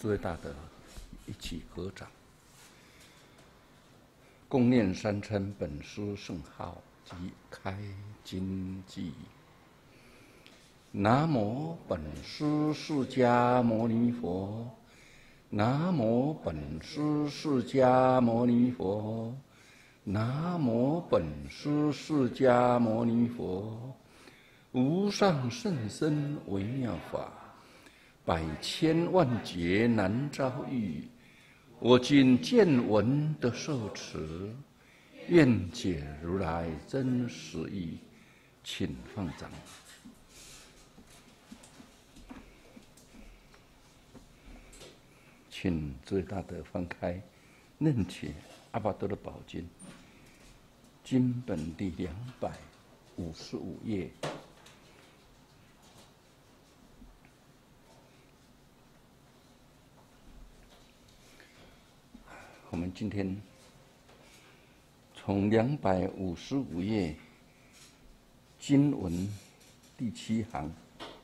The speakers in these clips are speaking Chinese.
诸位大德一起合掌，共念三称本师圣号及开经偈。南无本师释迦牟尼佛，南无本师释迦牟尼佛，南无本师释迦牟尼佛。无上甚深微妙法，百千万劫难遭遇。我今见闻得受持，愿解如来真实义。请放掌。请诸位大德翻开《楞伽阿跋多的宝经》经本第255页。我们今天从255页经文第7行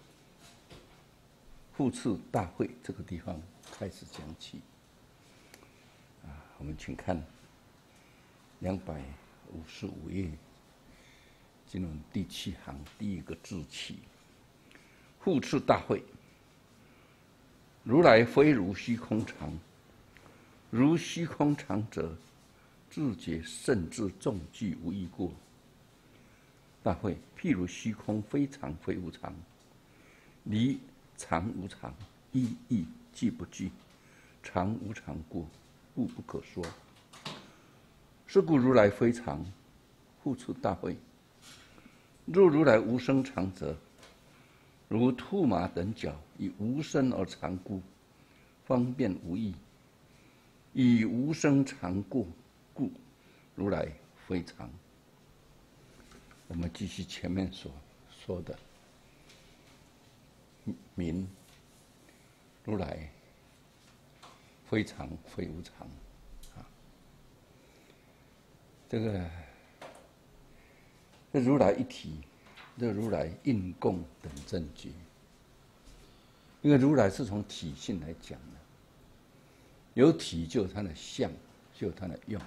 复次大会这个地方开始讲起。我们请看255页经文第7行第一个字起。复次大会，如来非如虚空常。如虚空常者，自觉甚至众具无异过。大会，譬如虚空非常非无常，离常无常，意义具不具，常无常过，故不可说。是故如来非常，复次大会。若如来无生常者，如兔马等角，以无生而常故，方便无益。以无生常过，故如来非常。我们继续前面所说的，明如来非常非无常这如来一体，这如来应供等正觉。因为如来是从体性来讲的。有体就有它的相，就有它的用。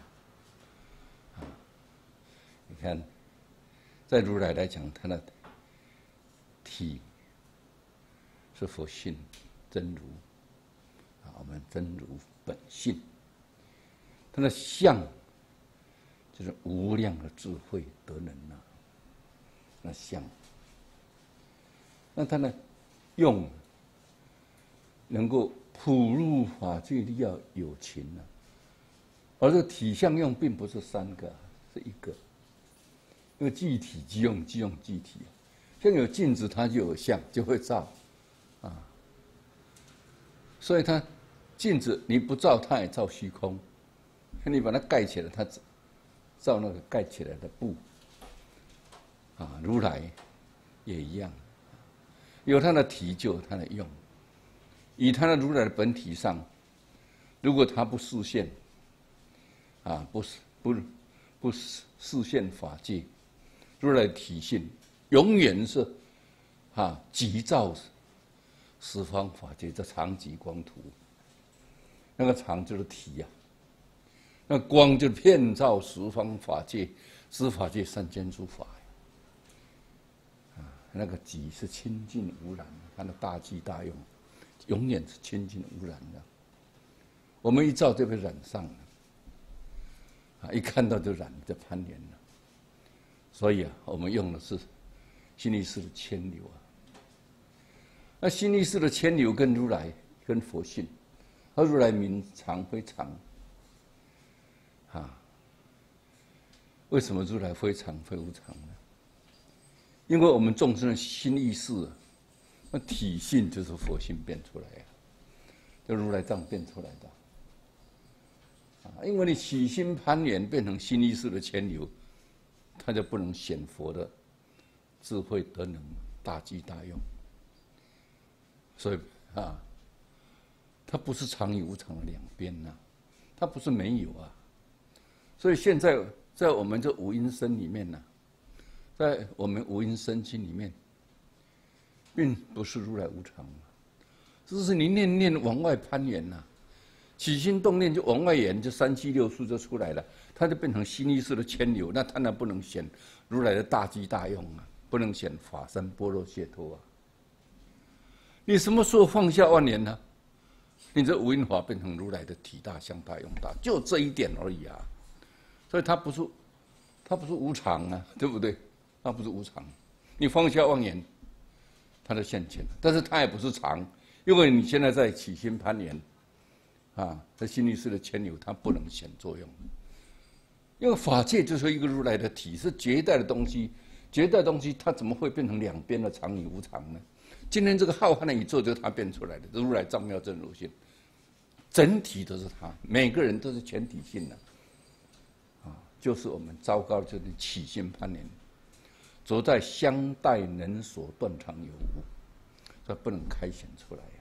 你看，在如来来讲，它的体是佛性真如，我们真如本性。它的相就是无量的智慧德能那相。那它的用能够普入法界力要有情而这体相用并不是3个，是1个。因为即体即用，即用即体。像有镜子，它就有相，就会照所以它镜子你不照，它也照虚空。你把它盖起来，它照那个盖起来的布。如来也一样，有它的体就有它的用。以他的如来的本体上，如果他不示现，不示现法界，如来的体性永远是极照十方法界，这常极光图。那个常就是体那光就是遍照十方法界，十法界三间诸法那个极是清净无染，它的大寂大用。永远是清净无染的，我们一照就被染上了，一看到就染就攀连了。所以我们用的是心力士的牵流那心力士的牵流跟如来跟佛性，而如来名常非常为什么如来非常非无常呢？因为我们众生的心意识那体性就是佛性变出来就如来藏变出来的因为你起心攀缘变成心意识的牵流，它就不能显佛的智慧德能大寂大用。所以它不是常与无常的两边它不是没有所以现在在我们这五阴身里面在我们五阴身经里面，并不是如来无常， 就是你念念往外攀援呐、起心动念就往外延，就三七六数就出来了，它就变成心意识的牵流。那当然不能显如来的大机大用啊，不能显法身般若解脱啊。你什么时候放下万缘呢？你这五蕴法变成如来的体大、相大、用大，就这一点而已啊。所以它不是无常啊，对不对？它不是无常。你放下妄言，它就现前了。但是它也不是常，因为你现在在起心攀缘，啊，这心律师的牵流，它不能显作用。因为法界就是一个如来的体，是绝代的东西，绝代的东西它怎么会变成两边的常与无常呢？今天这个浩瀚的宇宙就是它变出来的，如来藏妙真如性，整体都是它，每个人都是全体性的。就是我们糟糕，就是起心攀缘，着在相待能所断常有无，所以不能开显出来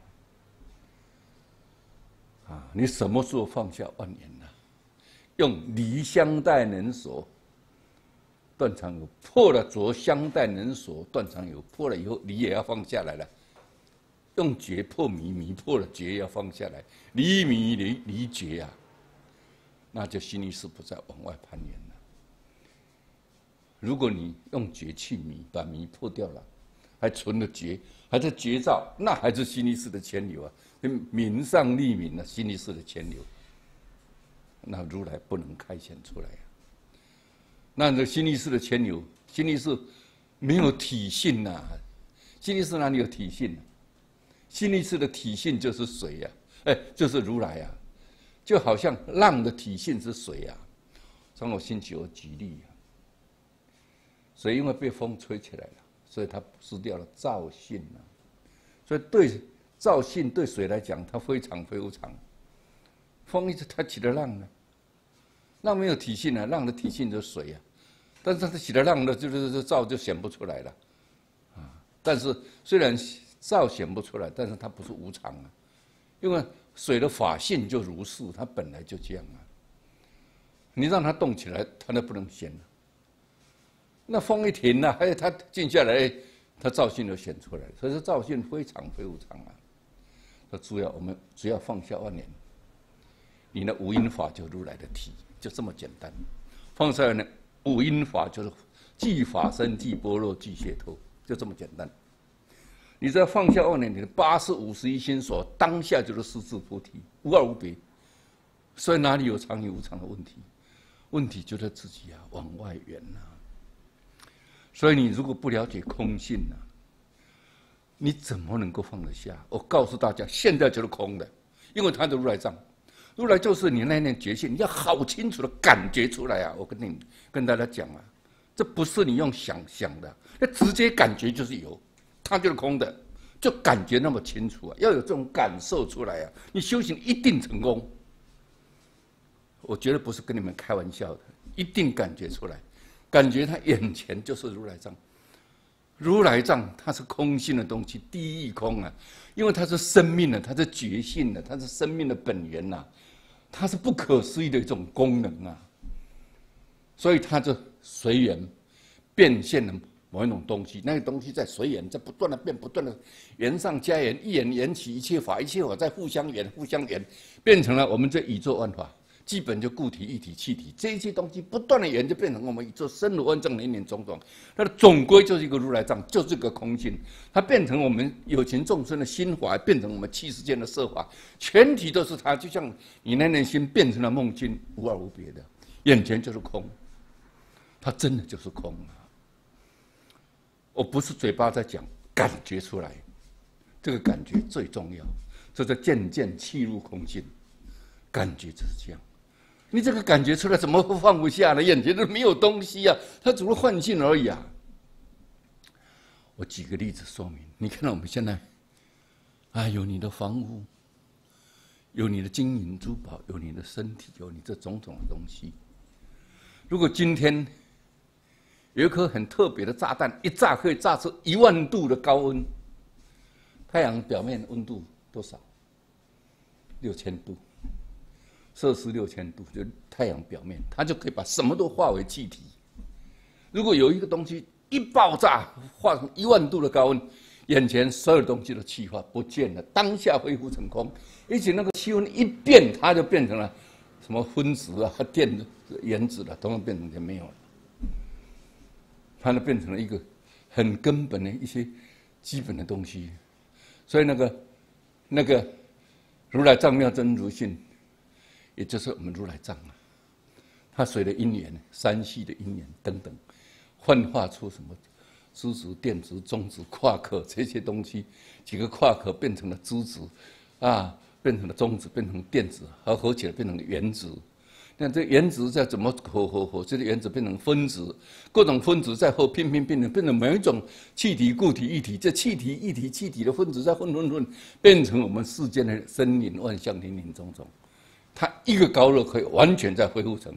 你什么时候放下万缘呢？用离相待能所断常有，破了着相待能所断常有，破了以后离也要放下来了。用觉破迷，迷破了觉要放下来，离迷离觉那就心律师不再往外攀缘了。如果你用觉去迷，把迷破掉了，还存了觉，还在觉照，那还是心律师的牵流啊，名上立名了，心律师的牵流，那如来不能开显出来那这心律师的牵流，心律师没有体性心律师哪里有体性心律师的体性就是水就是如来就好像浪的体性是水从我兴起我举例水因为被风吹起来了，所以它失掉了造性所以对造性对水来讲，它非常非常。风一直它起了浪浪没有体性浪的体性就是水但是它起了浪的就是造就显不出来了但是虽然造显不出来，但是它不是无常因为水的法性就如是，它本来就这样你让它动起来，它就不能显了。那风一停它静下来，它造性就显出来了。所以说造性非常非无常我们只要放下万缘，你的五因法就如来的体，就这么简单。放下呢，五因法就是即法身、即般若、即解脱，就这么简单。你只要放下妄念，你的80-51心所，当下就是实质菩提，无二无别。所以哪里有常与无常的问题？问题就在自己往外圆所以你如果不了解空性你怎么能够放得下？我告诉大家，现在就是空的，因为它的如来藏，如来就是你那念觉性，你要好清楚的感觉出来我跟大家讲这不是你用想的，那直接感觉就是有。它就是空的，就感觉那么清楚要有这种感受出来你修行一定成功。我绝对不是跟你们开玩笑的，一定感觉出来，感觉他眼前就是如来藏。如来藏它是空性的东西，第一空因为它是生命它是觉性它是生命的本源它是不可思议的一种功能所以它就随缘变现了某一种东西，那个东西在随缘，在不断的变，不断的缘上加缘，一缘缘起一切法，一切法在互相缘，互相缘，变成了我们这宇宙万法，基本就固体、一体、气体，这一些东西不断的缘，就变成我们宇宙生如万象，年年种种，它的总归就是一个如来藏，就是一个空性，它变成我们有情众生的心法，变成我们七世间的色法，全体都是它，就像你那念心变成了梦境，无二无别的，眼前就是空，它真的就是空我不是嘴巴在讲，感觉出来，这个感觉最重要。这叫渐渐契入空性，感觉就是这样。你这个感觉出来，怎么会放不下呢？眼前都没有东西它只是幻境而已我举个例子说明。你看到我们现在有你的房屋，有你的金银珠宝，有你的身体，有你这种种的东西。如果今天有一颗很特别的炸弹，一炸可以炸出10000度的高温。太阳表面温度多少？6000度，摄氏6000度，就太阳表面，它就可以把什么都化为气体。如果有一个东西一爆炸，化成10000度的高温， 眼前所有东西的气化不见了，当下恢复成空。而且那个气温一变，它就变成了什么分子啊、电子、原子了，统统变成就没有了。它就变成了一个很根本的一些基本的东西。所以那个如来藏妙真如性，也就是我们如来藏啊，它随着因缘、三系的因缘等等，幻化出什么质子、电子、中子、夸克这些东西，几个夸克变成了质子，啊，变成了中子，变成了电子，合起来变成了原子。那这原子再怎么合，这个原子变成分子，各种分子再拼变成每一种气体、固体、液体。这气体、液体、气体的分子再混，变成我们世间的生灵、万象、林林种种。它一个高热可以完全再恢复成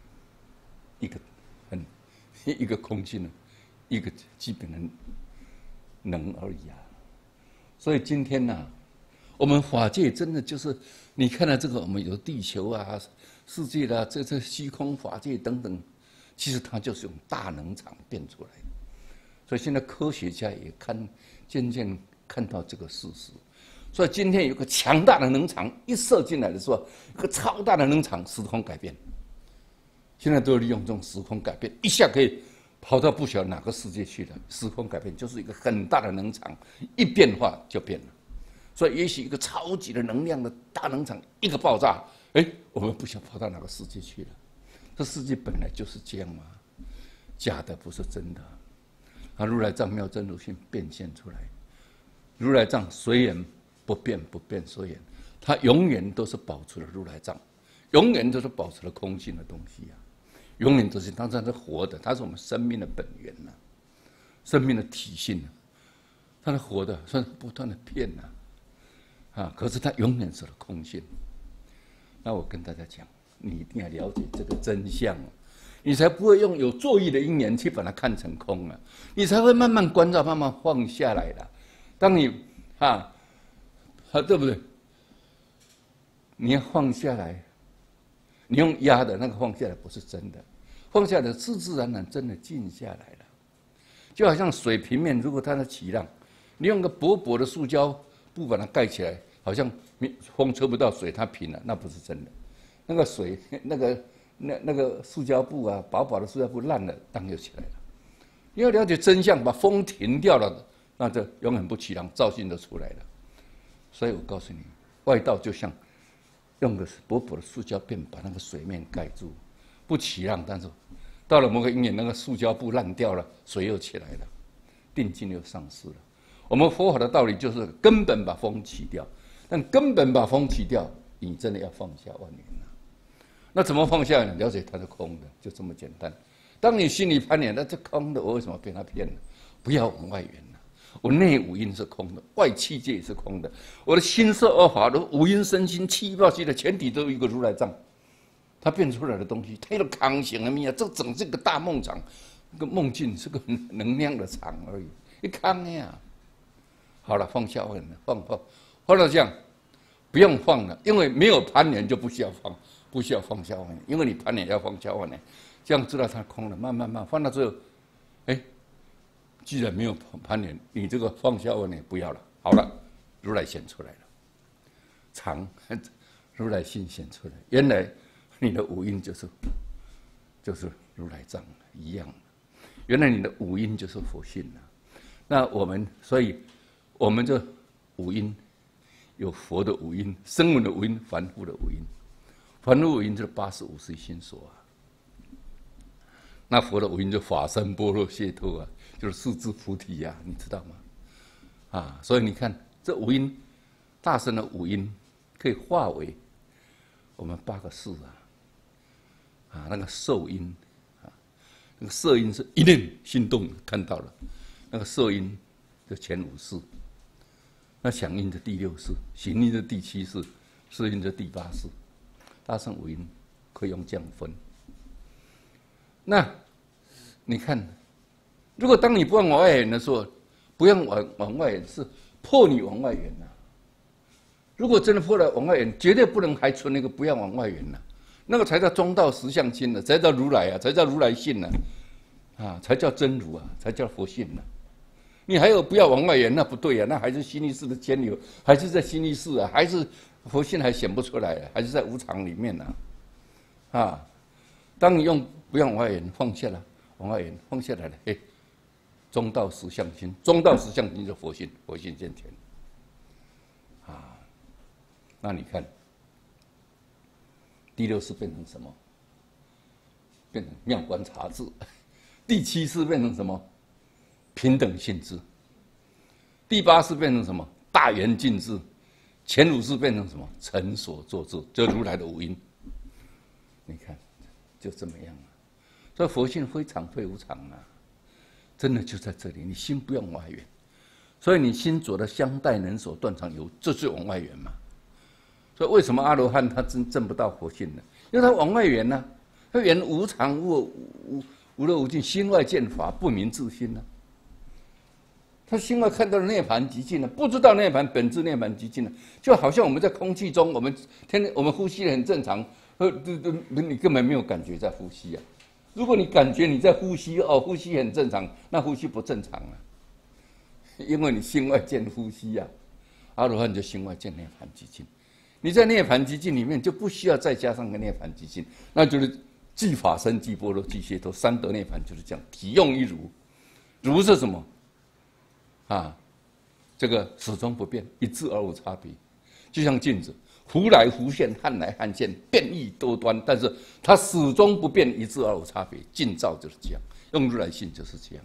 一个空性的一个基本的能而已啊。所以今天呢，我们法界真的就是你看到这个，我们有地球啊、世界啦、这虚空法界等等，其实它就是用大能场变出来的。所以现在科学家也渐渐看到这个事实。所以今天有个强大的能场一射进来的时候，一个超大的能场，时空改变。现在都利用这种时空改变，一下可以跑到不晓得哪个世界去了。时空改变就是一个很大的能场，一变化就变了。所以也许一个超级的能量的大能场一个爆炸，我们不晓得跑到哪个世界去了。这世界本来就是这样嘛，假的不是真的。如来藏妙真如性变现出来，如来藏随缘不变，不变随缘，它永远都是保持了如来藏，永远都是保持了空性的东西啊，永远都是它是活的，它是我们生命的本源呐、生命的体性啊，它是活的，算是不断的变呐、可是它永远是了空性。那我跟大家讲，你一定要了解这个真相，你才不会用有作意的因缘去把它看成空啊，你才会慢慢关照，慢慢放下来的。当你对不对？你要放下来，你用压的那个放下来不是真的，放下来自自然然真的静下来了。就好像水平面，如果它在起浪，你用个薄薄的塑胶布把它盖起来，好像风吹不到水，它平了，那不是真的。那个水，那个塑胶布啊，薄薄的塑胶布烂了，当又起来了。你要了解真相，把风停掉了，那就永远不起浪，造性就出来了。所以我告诉你，外道就像用个薄薄的塑胶片把那个水面盖住，不起浪，但是到了某个因缘，那个塑胶布烂掉了，水又起来了，定境又丧失了。我们佛法的道理就是根本把风起掉，但根本把风起掉，你真的要放下万缘了。那怎么放下呢？了解它是空的，就这么简单。当你心里攀缘，那这空的，我为什么被它骗了？不要往外缘了。我内五阴是空的，外气界也是空的。我的心色二法的五阴身心七报气的前提都有一个如来藏，它变出来的东西，它有康行的命啊！这整个大梦场，这个梦境是个能量的场而已，一康呀。好了，放下万了，放到这样，不用放了，因为没有攀缘就不需要放，不需要放下万缘，因为你攀缘要放下万缘，这样知道它空了，慢慢放到最后，既然没有攀缘，你这个放下万缘不要了，好了，如来显出来了，常如来心显出来，原来你的五阴就是如来藏一样，原来你的五阴就是佛性了。那所以我们这五阴有佛的五阴、声闻的五阴、凡夫的五阴。凡夫五阴就是85随心所啊。那佛的五阴就法身般若解脱啊，就是四智菩提啊，你知道吗？所以你看这五阴，大乘的五阴可以化为我们8个识那个受阴那个色阴是一念心动看到了，那个色阴就前5识，那想阴的第6识，行阴的第7识，识阴的第8识，大乘五阴可以用这样分。那你看，如果当你不往外缘的时候，不要往外缘，是破你往外缘呐。如果真的破了往外缘，绝对不能还存那个不要往外缘呐，那个才叫中道实相心呢，才叫如来啊，才叫如来性呢，才叫真如啊，才叫佛性呢。 你还有不要往外圆，那不对呀、那还是心意识的牵流，还是在心意识啊，还是佛性还显不出来、啊，还是在无常里面呢、啊。当你用不要往外圆，放下了，往外圆，放下来了，嘿，中道实相心，中道实相心就佛性，佛性现前。啊，那你看，第六识变成什么？变成妙观察智。第七识变成什么？平等性智。第八识变成什么？大圆镜智。前五识变成什么？成所作智，就如来的五音。你看，就这么样啊。所以佛性非常非无常啊，真的就在这里。你心不要往外圆，所以你心着的相待能所断常有，这就往外圆嘛。所以为什么阿罗汉他证不到佛性呢？因为他往外圆呢、他圆无常无乐无尽，心外见法，不明自心呢、他心外看到了涅槃极尽了，不知道涅槃本质涅槃极尽了，就好像我们在空气中，我们呼吸的很正常，你根本没有感觉在呼吸啊。如果你感觉你在呼吸，呼吸很正常，那呼吸不正常啊，因为你心外见呼吸啊。阿罗汉就心外见涅槃极尽，你在涅槃极尽里面就不需要再加上个涅槃极尽，那就是即法身、即波罗、即解脱，三得涅槃就是这样，体用一如。如是什么？这个始终不变，一致而无差别，就像镜子，忽来忽现，汉来汉现，变异多端，但是它始终不变，一致而无差别。镜照就是这样，用如来性就是这样。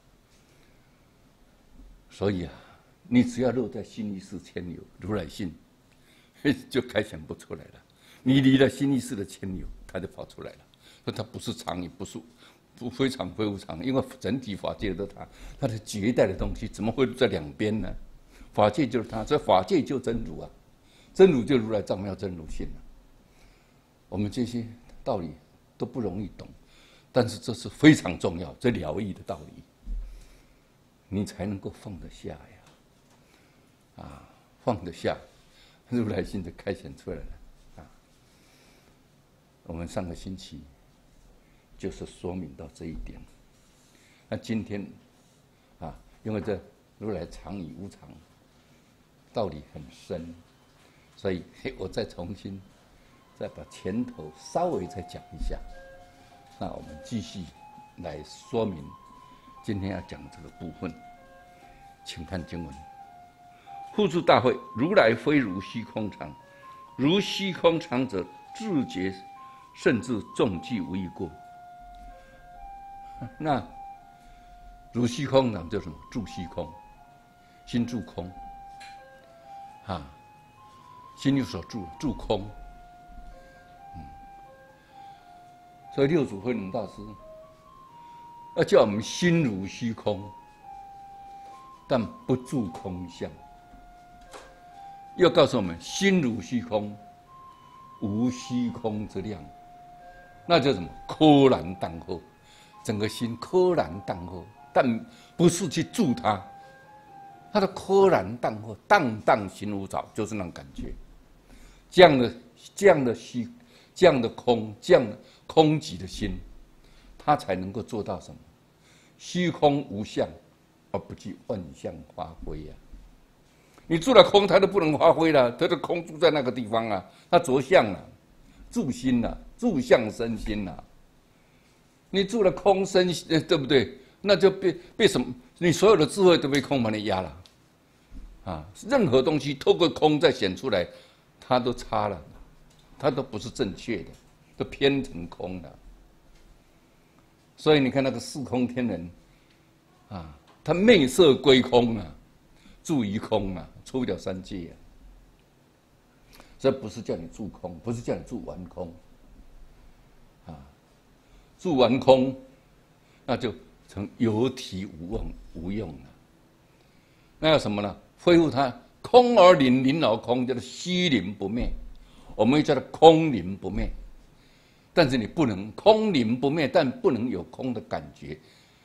所以啊，你只要落在心意识牵流，如来性就开显不出来了。你离了心意识的牵流，它就跑出来了。所以它不是常，也不是非常非无常，因为整体法界的它的绝代的东西，怎么会在两边呢？法界就是它，所以法界就真如啊，真如就如来藏妙真如性啊。我们这些道理都不容易懂，但是这是非常重要，这了义的道理，你才能够放得下呀。放得下，如来性就开显出来了啊。我们上个星期就是说明到这一点。那今天因为这如来常以无常，道理很深，所以我再重新再把前头稍微再讲一下。那我们继续来说明今天要讲这个部分，请看经文：复次大会，如来非如虚空常，如虚空常者，自觉甚至众计无一过。那如虚空常叫什么？住虚空，心住空，心有所住空。所以六祖慧能大师要叫我们心如虚空，但不住空相。又告诉我们心如虚空，无虚空之量，那叫什么？柯然荡后，整个心柯然荡后，但不是去住它，它的柯然荡后，荡荡心无着，就是那种感觉。这样的虚，这样的空，这样的空寂的心，它才能够做到什么？虚空无相，而不具万象发挥呀。你住了空，它都不能发挥了。它的空住在那个地方啊，它着相了，住心了，住相生心了。你住了空生，对不对？那就被什么？你所有的智慧都被空把你压了。任何东西透过空再显出来，它都差了，它都不是正确的，都偏成空了。所以你看那个四空天人，他昧色归空啊，住于空啊，出不了三界啊。这不是叫你住空，不是叫你住完空，住完空，那就成有体无用了。那要什么呢？恢复它空而灵，灵而空，叫做虚灵不灭。我们叫做空灵不灭。但是你不能空灵不灭，但不能有空的感觉，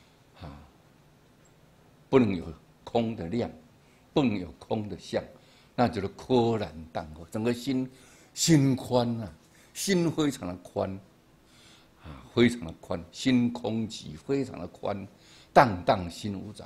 不能有空的量，不能有空的相，那就是柯然荡后，整个心宽啊，心非常的宽，非常的宽，心空寂非常的宽，荡荡心无着，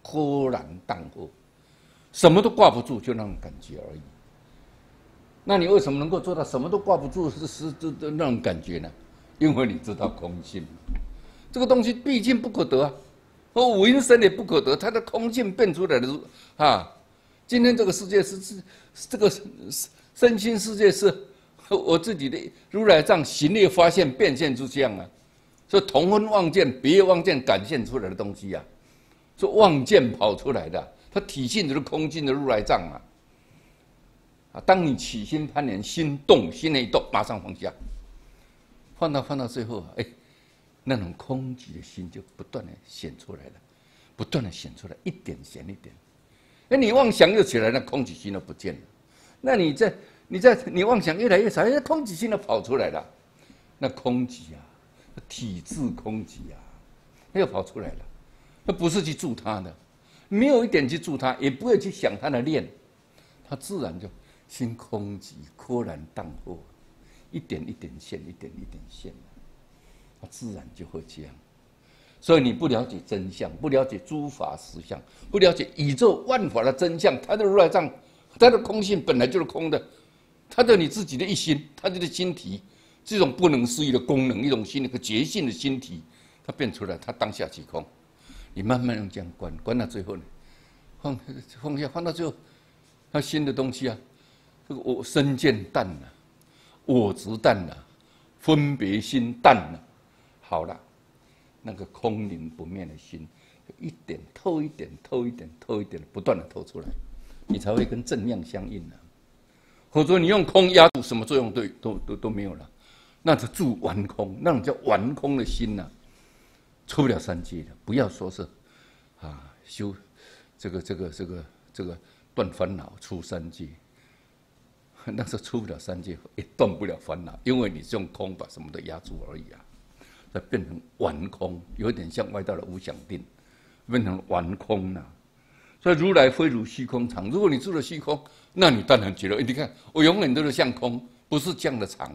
豁然荡过，什么都挂不住，就那种感觉而已。那你为什么能够做到什么都挂不住是那种感觉呢？因为你知道空性，这个东西毕竟不可得啊，五阴身也不可得，它的空性变出来的啊。今天这个世界是这个身心世界是我自己的如来藏行业发现变现出这样啊，所以同分妄见、别业妄见感现出来的东西啊，是妄见跑出来的，它体现的是空性的如来藏啊。啊，当你起心攀缘，心动，心一动，马上放下，放到最后，哎，那种空寂的心就不断的显出来了，不断的显出来，一点显一点。哎，你妄想又起来，那空寂心都不见了。那你妄想越来越少，那空寂心都跑出来了。那空寂啊，体质空寂啊，那又跑出来了。那不是去助它的，没有一点去助它，也不会去想它的念，它自然就心空寂，豁然荡过，一点一点现，一点一点现，它自然就会这样。所以你不了解真相，不了解诸法实相，不了解宇宙万法的真相，它的如来藏，它的空性本来就是空的，它的你自己的一心，它的心体，这种不能思议的功能，一种心，一个觉性的心体，它变出来，它当下即空。你慢慢用这样关到最后呢，放下，放到最后，它新的东西啊，这个我身见淡了，我执淡了，分别心淡了，好了。那个空灵不灭的心，一点透一点，透一点，透一点，不断的透出来，你才会跟正量相应的。否则你用空压住，什么作用都没有了，那是住完空，那种叫完空的心呐、出不了三界的。不要说是啊修这个断烦恼出三界，那是出不了三界，也断不了烦恼，因为你是用空把什么都压住而已啊。它变成完空，有点像外道的无想定，变成完空了。所以如来非如虚空常。如果你住了虚空，那你当然觉得，你看我永远都是像空，不是这样的常。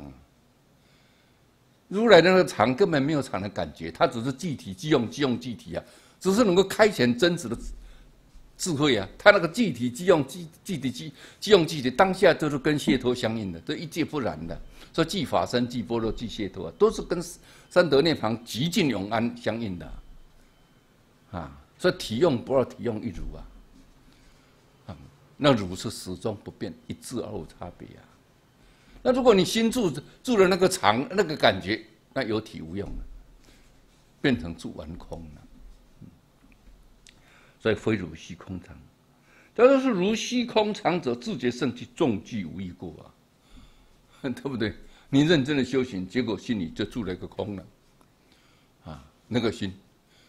如来的那个常根本没有常的感觉，它只是具体即用即体啊，只是能够开显真实的智慧啊。它那个具体即用即用即体，当下都是跟解脱相应的，这一界不然的。说即法身、即般若、即解脱，都是跟三德涅槃、极尽永安相应的啊。所以体用不二，体用一如啊。那如是始终不变，一致而无差别啊。那如果你心住了那个常那个感觉，那有体无用了，变成住完空了。所以非如虚空常。假如是如虚空常者，自觉圣体众俱无异过啊，对不对？你认真的修行，结果心里就住了一个空了，啊，那个心，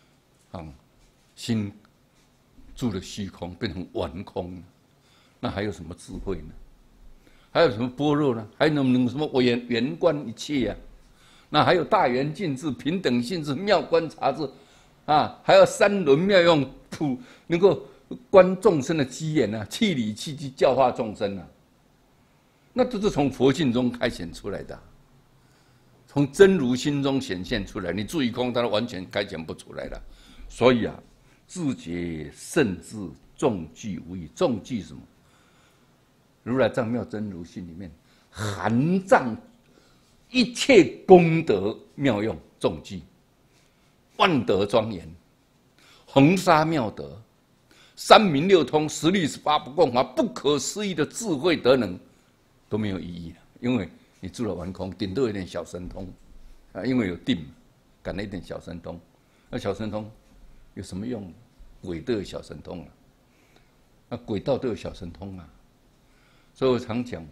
心住了虚空，变成完空了，那还有什么智慧呢？还有什么般若呢？还能什么圆观一切啊？那还有大圆净智、平等性智、妙观察智，啊，还有三轮妙用能够观众生的机缘啊，气理气机教化众生啊。那都是从佛性中开显出来的，从真如心中显现出来。你注意空，它完全开显不出来了。所以啊，自觉圣智众俱无异。众俱什么？如来藏妙真如心里面含藏一切功德妙用，众俱万德庄严，恒沙妙德，三明六通，十力十八不共法，不可思议的智慧德能。都没有意义了，因为你住了完空，顶多有点小神通，啊，因为有定，感了一点小神通，那小神通有什么用？鬼都有小神通了，那鬼道都有小神通啊，所以我常讲，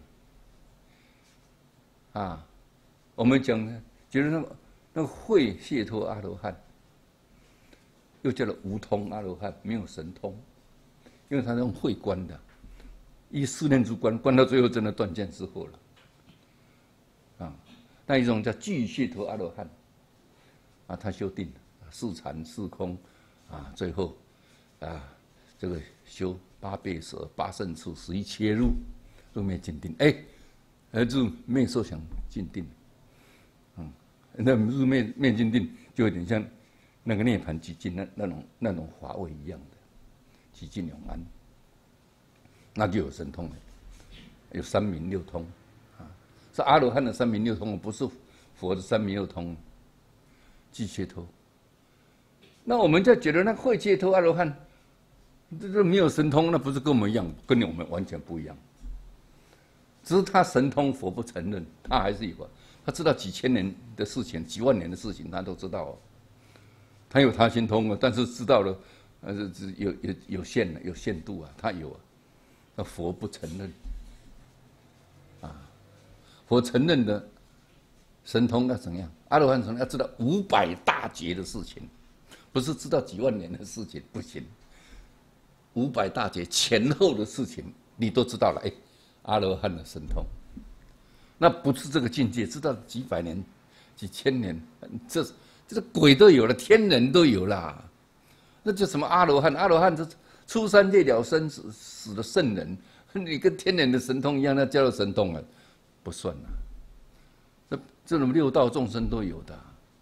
啊，我们讲呢，就是那个会解脱阿罗汉，又叫做无通阿罗汉，没有神通，因为他是用会观的。依四念住观，观到最后真的断见之后了，啊，那一种叫具解脱阿罗汉，啊，他修定四禅四空，啊，最后啊，这个修八倍舍、八胜处、11切入灭尽定，入灭受想尽定，那入灭尽定就有点像那个涅槃寂静那种法味一样的。 寂静永安，那就有神通了，有三明六通啊，是阿罗汉的三明六通，不是佛的三明六通，俱切脱。那我们就觉得那会切脱阿罗汉，这没有神通，那不是跟我们一样，跟我们完全不一样。只是他神通，佛不承认，他还是有啊。他知道几千年的事情，几万年的事情，他都知道哦。他有他心通啊，但是知道了，有限的，有限度啊，他有啊。那佛不承认啊，佛承认的神通要怎样？阿罗汉神通要知道500大劫的事情，不是知道几万年的事情，不行。500大劫前后的事情，你都知道了，哎，阿罗汉的神通。那不是这个境界，知道几百年、几千年，这鬼都有了，天人都有啦。那叫什么阿罗汉？阿罗汉这出三界了生死的圣人，你跟天人的神通一样，那叫做神通啊，不算啊。这种六道众生都有的，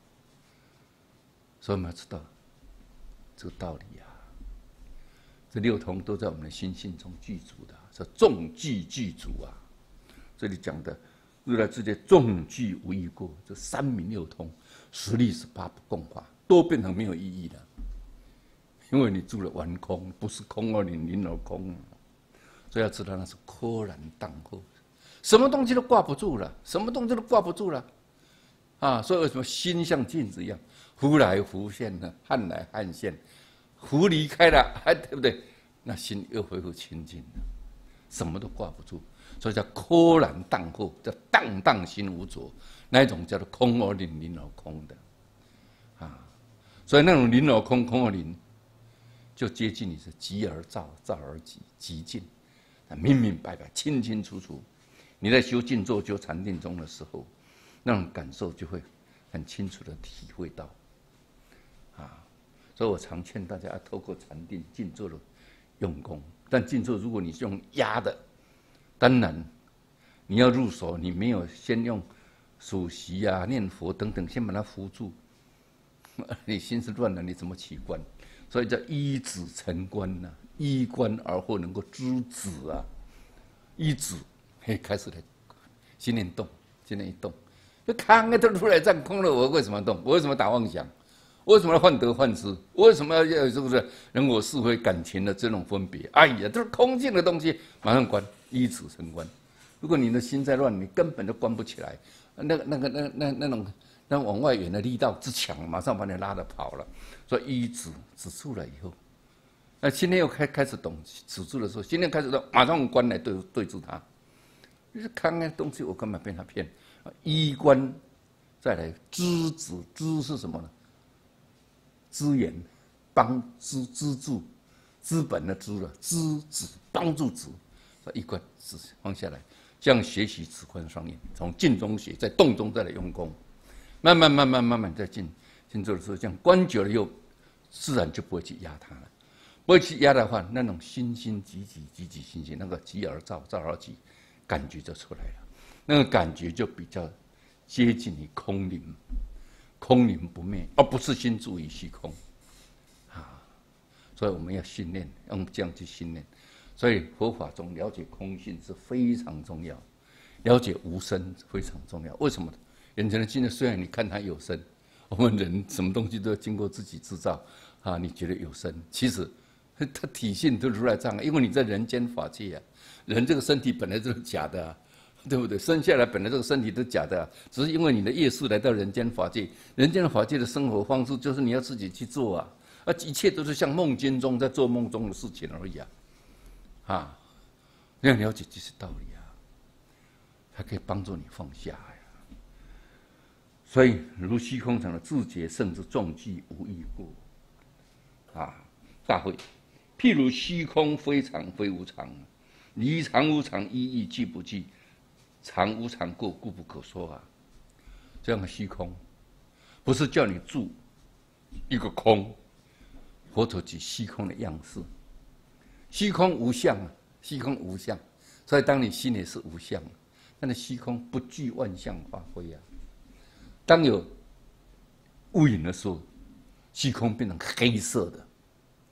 所以我们要知道这个道理啊。这六通都在我们的心性中具足的，叫众具具足啊。这里讲的。如来之界众具无异过，这三明六通，实力是八不共法，都变成没有意义了。因为你住了完空，不是空而灵而空，所以要知道那是柯然荡后，什么东西都挂不住了，什么东西都挂不住了，啊！所以为什么心像镜子一样，忽来忽现呢？汉来汉现，忽离开了，还对不对？那心又恢复清净了，什么都挂不住。所以叫柯然荡后，叫荡荡心无着，那一种叫做空而灵，灵而空的，啊，所以那种灵而空，空而灵，就接近你是即而照，照而即，即尽，明明白白，清清楚楚。你在修静坐、修禅定中的时候，那种感受就会很清楚的体会到，啊，所以我常劝大家要透过禅定、静坐的用功，但静坐如果你是用压的。当然，你要入手，你没有先用数息啊、念佛等等，先把它扶住。你心是乱了，你怎么起观？所以叫依止成观呐、啊，依观而后能够知止啊。依止，嘿，开始了，心念动，心念一动，就康啊，都出来站空了，我为什么动？我为什么打妄想？我为什么要患得患失？我为什么要是不是人我是非感情的这种分别？哎呀，都是空性的东西，马上关。依止成观。如果你的心在乱，你根本就关不起来。那种往外远的力道之强，马上把你拉着跑了。所以依止止住了以后，那心念又开始懂止住的时候，心念开始动，马上用观来对住它。就是看那东西，我根本被他骗。依观再来知止，知是什么呢？资源帮资助资本的资了，资止帮助止。一观止放下来，这样学习止观双念，从静中学，在动中再来用功，慢慢再静坐的时候，这样观久了以后，自然就不会去压它了。不会去压的话，那种心心急心，那个急而躁，躁而急，感觉就出来了。那个感觉就比较接近于空灵，空灵不灭，而不是心住于虚空啊。所以我们要训练，用这样去训练。所以佛法中了解空性是非常重要，了解无生非常重要。为什么？眼前的境界虽然你看它有生，我们人什么东西都要经过自己制造啊，你觉得有生，其实它体性都如来藏，因为你在人间法界啊，人这个身体本来就是假的啊，对不对？生下来本来这个身体都假的啊，只是因为你的业识来到人间法界，人间的法界的生活方式就是你要自己去做啊，一切都是像梦境中在做梦中的事情而已啊。啊，你要了解这些道理啊，它可以帮助你放下呀。所以如虚空常的自觉胜之众具无异过啊，大会。譬如虚空非常非无常，离常无常一义具不具，常无常过故不可说啊。这样的虚空，不是叫你住一个空，佛陀举虚空的样式。虚空无相啊，虚空无相，所以当你心里是无相，那个虚空不具万象发挥啊。当有乌云的时候，虚空变成黑色的；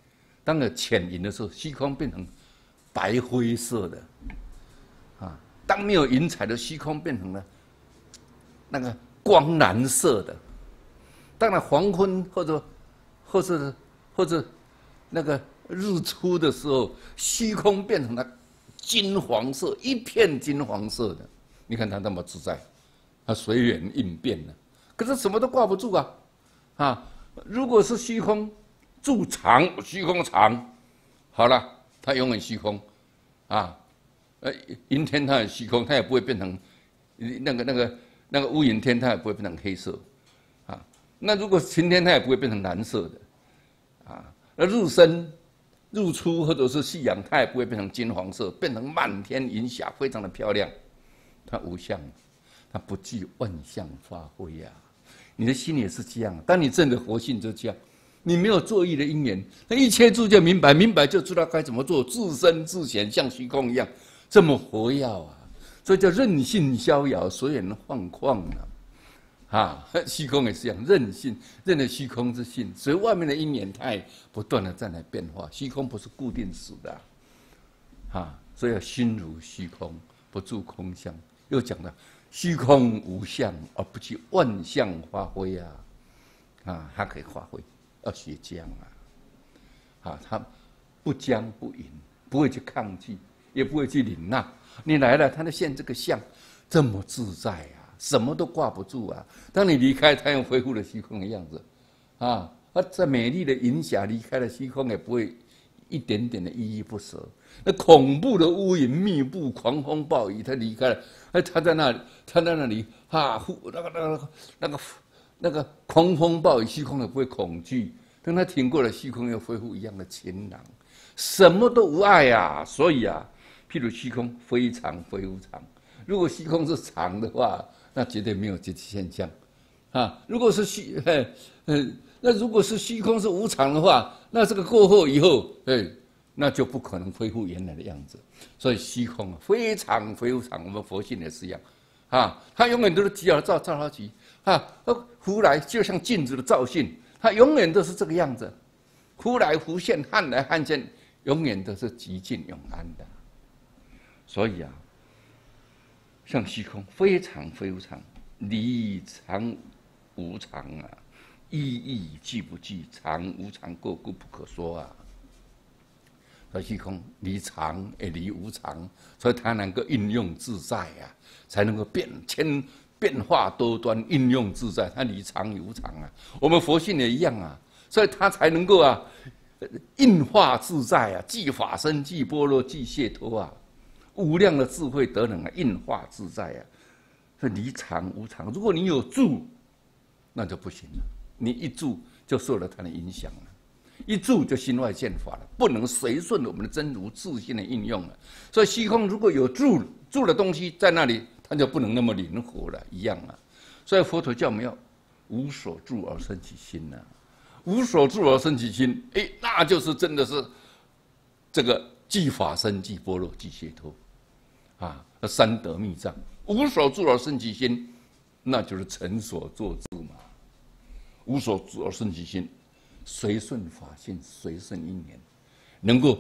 当有浅银的时候，虚空变成白灰色的，啊，当没有云彩的虚空变成了那个光蓝色的。当然黄昏或者那个日出的时候，虚空变成了金黄色，一片金黄色的。你看它那么自在，它随缘应变的。可是什么都挂不住啊！啊，如果是虚空住常，虚空常，好了，它永远虚空啊。阴天它也虚空，它也不会变成那个乌云天，它也不会变成黑色啊。那如果晴天，它也不会变成蓝色的啊。那日升、日出或者是夕阳，它也不会变成金黄色，变成漫天云霞，非常的漂亮。它无相，它不具万象发挥呀。你的心也是这样，当你证的佛性就这样，你没有作意的因缘，那一切住就明白，明白就知道该怎么做，自身自显，像虚空一样，这么活跃啊！所以叫任性逍遥，随缘放旷啊！虚空也是一样，任性，任了虚空之性，所以外面的因缘态不断的在那变化，虚空不是固定死的啊！所以要心如虚空，不住空相。又讲了。虚空无相，而不去万象发挥啊！啊，它可以发挥，要学将啊！啊，它不僵不淫，不会去抗拒，也不会去领纳。你来了，它就现这个相，这么自在啊，什么都挂不住啊。当你离开，它又恢复了虚空的样子啊！这美丽的云霞离开了虚空，也不会一点点的依依不舍。那恐怖的乌云密布，狂风暴雨，它离开了。他在那里啊，那个狂风暴雨，虚空也不会恐惧。等他挺过了，虚空又恢复一样的晴朗，什么都无碍啊。所以啊，譬如虚空非常非无常。如果虚空是常的话，那绝对没有这些现象啊。如果是那如果是虚空是无常的话，那这个过后以后，那就不可能恢复原来的样子。所以虚空非常非无常，我们佛性也是一样，啊，它永远都是急而照，照而急，啊，忽来就像镜子的照性，它永远都是这个样子，忽来忽现，汉来汉现，永远都是寂静永安的。所以啊，像虚空非常非无常，离常无常啊，意义具不具，常无常过，故不可说啊。所以虚空离常也离无常，所以它能够应用自在啊，才能够变化多端，应用自在。它离常与无常啊，我们佛性也一样啊，所以它才能够啊，应化自在啊，即法身，即般若，即解脱啊，无量的智慧德能啊，应化自在啊。所以离常无常，如果你有住，那就不行了，你一住就受了它的影响了。一住就心外现法了，不能随顺我们的真如自性的应用了。所以虚空如果有住的东西在那里，它就不能那么灵活了，一样啊。所以佛陀教我们要无所住而生其心呐、啊，无所住而生其心，那就是真的是这个即法身、即般若、即解脱啊，三德密藏。无所住而生其心，那就是成所作智嘛。无所住而生其心。随顺法性，随顺因缘，能够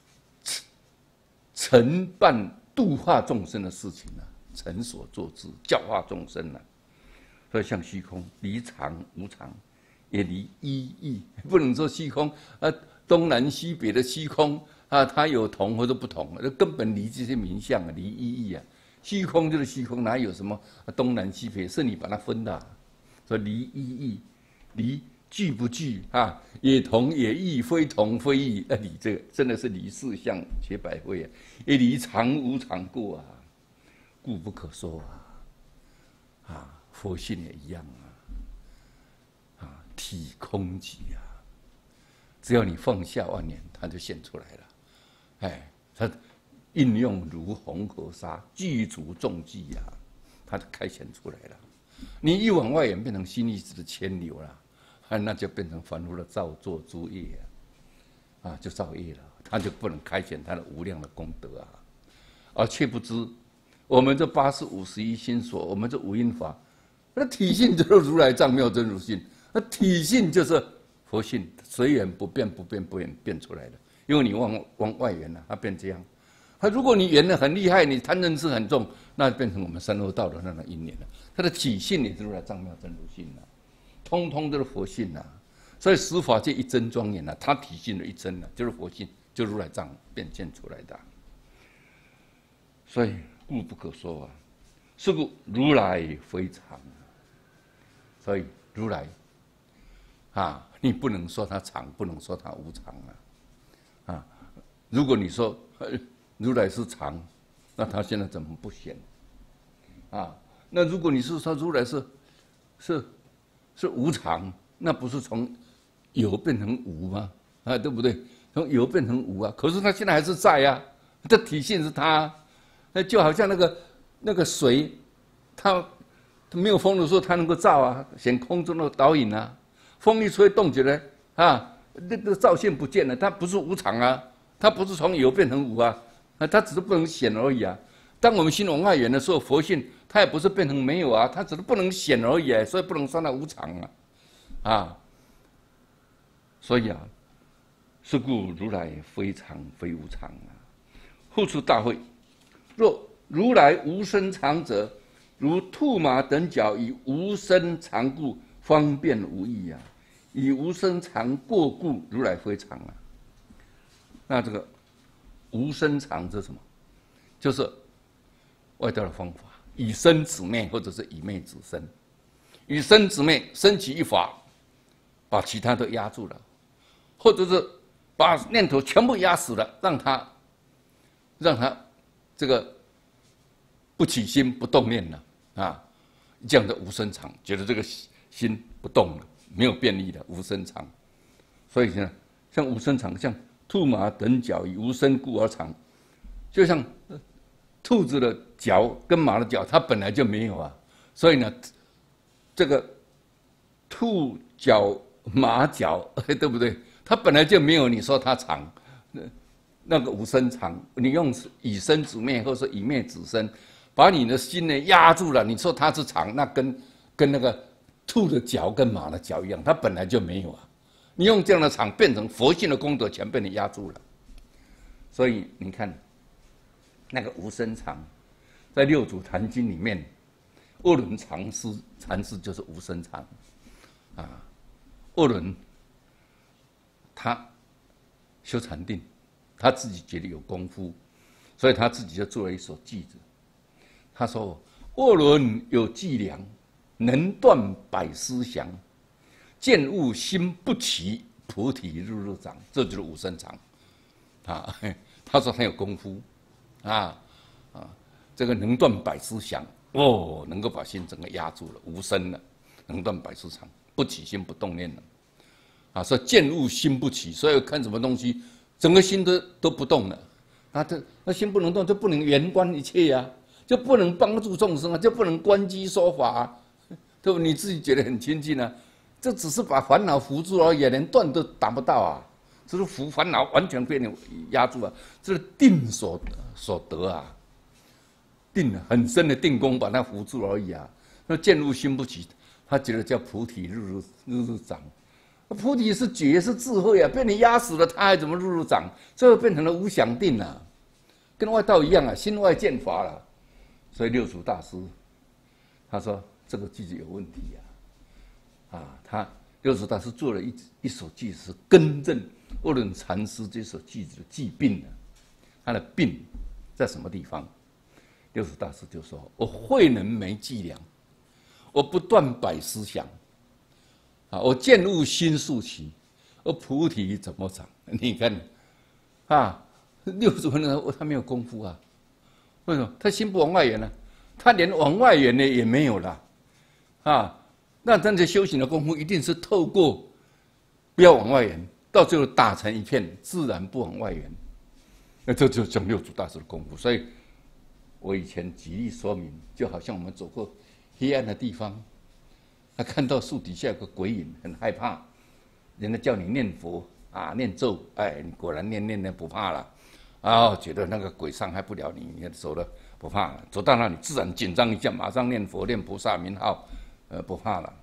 承办度化众生的事情啊，成所作之，教化众生啊。所以像虚空，离常无常，也离一义，不能说虚空东南西北的虚空啊，它有同或者不同，根本离这些名相啊，离一义啊。虚空就是虚空，哪有什么东南西北？是你把它分的、啊，所以离一义，离。具不具啊？也同也异，非同非异。离这个真的是离四相学百会啊！也离常无常过啊，故不可说啊！啊，佛性也一样啊！啊，体空寂啊！只要你放下万念，它就现出来了。它应用如红河沙，具足众际啊，它就开显出来了。你一往外延，变成心意识的牵流了。那就变成凡夫的造作诸业啊，就造业了，他就不能开显他的无量的功德啊，而却不知我们这8551心所，我们这五阴法，那体性就是如来藏妙真如性，那体性就是佛性，随缘不变不变不变变出来的， 因为你往外圆了，它变这样。它如果你圆的很厉害，你贪嗔痴很重，那变成我们三恶道的那种因缘了。它的体性也是如来藏妙真如性了，通通都是佛性了。所以十法界一真庄严了，它体性的一真了，就是佛性，就如来藏变现出来的。所以故不可说啊，是故如来非常。所以如来啊，你不能说它常，不能说它无常啊。如果你说如来是常，那他现在怎么不显啊？那如果你是说如来是无常，那不是从有变成无吗？啊，对不对？从有变成无啊，可是他现在还是在啊，这体性是他，那就好像那个水，它没有风的时候，它能够照啊，显空中的倒影啊。风一吹动起来啊，那个照性不见了，它不是无常啊，它不是从有变成无啊，它只是不能显而已啊。当我们心往外圆的时候，佛性它也不是变成没有啊，它只是不能显而已，所以不能算它无常啊。所以啊，是故如来非常非无常啊。复出大会，若如来无生常者，如兔马等角以无生常故，方便无益啊。以无生常过故，如来非常啊。那这个无生常是什么？就是外道的方法，以生止灭，或者是以灭止生。以生止灭，升起一法，把其他都压住了，或者是把念头全部压死了，让他这个不起心不动念了啊，这样的无生常，觉得这个心不动了，没有变异的无生常。所以呢，像无生常，像兔马等角以无生故而常，就像兔子的脚跟马的脚，它本来就没有啊，所以呢，这个兔脚马脚，对不对？它本来就没有，你说它长，那个无生常，你用以生止灭，或是以灭止生，把你的心呢压住了，你说它是长，那跟那个兔的脚跟马的脚一样，它本来就没有啊。你用这样的常变成佛性的功德，全被你压住了。所以你看，那个无生常，在六祖坛经里面，恶轮禅师就是无生常啊。恶轮他修禅定，他自己觉得有功夫，所以他自己就做了一首偈子。他说：“恶轮有伎俩，能断百思想。见物心不齐，菩提日日长。”这就是无生常啊。他说他有功夫这个能断百思想哦，能够把心整个压住了，无生了，能断百思想，不起心不动念了啊。说见物心不起，所以看什么东西，整个心都不动了。那心不能动，就不能圆观一切啊，就不能帮助众生啊，就不能观机说法啊，对不？你自己觉得很亲近啊，这只是把烦恼扶住而已，连断都达不到啊。这是扶烦恼完全被你压住啊，这是定所得啊。定很深的定功把它扶住而已啊。那见物心不起，他觉得叫菩提日日长。菩提是觉是智慧啊，被你压死了，他还怎么日日长？最后变成了无想定啊，跟外道一样啊，心外见法了。所以六祖大师他说这个句子有问题他六祖大师做了一首句子，是更正恶轮禅师这首句子的疾病啊。他的病在什么地方？六祖大师就说：“我慧能没伎俩，我不断百思想，我见物心速起，而菩提怎么长？”你看，六祖呢，他没有功夫啊。为什么？他心不往外圆了，他连往外圆的也没有了那真正修行的功夫，一定是透过不要往外圆，到最后打成一片，自然不往外圆。那这就是讲六祖大师的功夫。所以我以前举例说明，就好像我们走过黑暗的地方，看到树底下有个鬼影，很害怕，人家叫你念佛念咒，你果然念不怕了觉得那个鬼伤害不了你，你走了不怕了，走到那里自然紧张一下，马上念佛念菩萨名号，不怕了。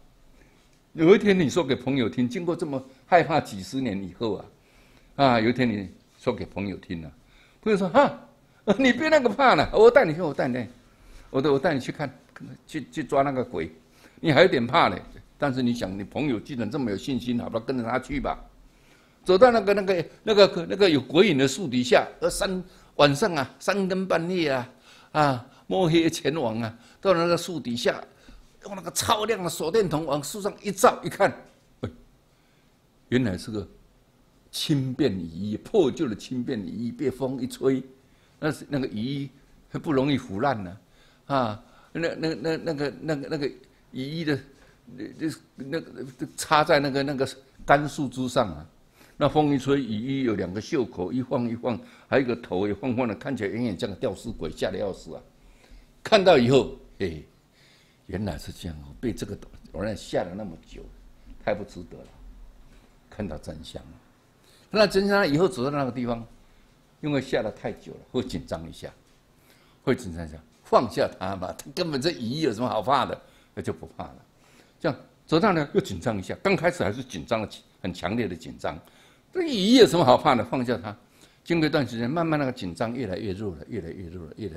有一天你说给朋友听，经过这么害怕几十年以后有一天你说给朋友听了，朋友说哈，你别那个怕了，我带你去，我带你去看，去抓那个鬼，你还有点怕呢。但是你想，你朋友既然这么有信心，好吧，跟着他去吧。走到那个有鬼影的树底下，晚上啊，3更半夜啊，摸黑前往啊，到那个树底下，用那个超亮的手电筒往树上一照，一看，原来是个轻便雨衣，破旧的轻便雨衣，被风一吹，那个雨衣不容易腐烂呢，那个雨衣的。那个插在那个干树枝上啊，那风一吹，雨衣有2个袖口一晃一晃，还有一个头也晃晃的，看起来远远像个吊死鬼，吓得要死啊！看到以后，原来是这样哦，被这个我让吓了那么久，太不值得了。看到真相了，那真相以后走到那个地方，因为吓得太久了，会紧张一下，放下他嘛，他根本这雨衣有什么好怕的，那就不怕了。这样走到呢，又紧张一下。刚开始还是紧张的，很强烈的紧张。这雨衣有什么好怕的？放下它。经过一段时间，慢慢那个紧张越来越弱了，越来越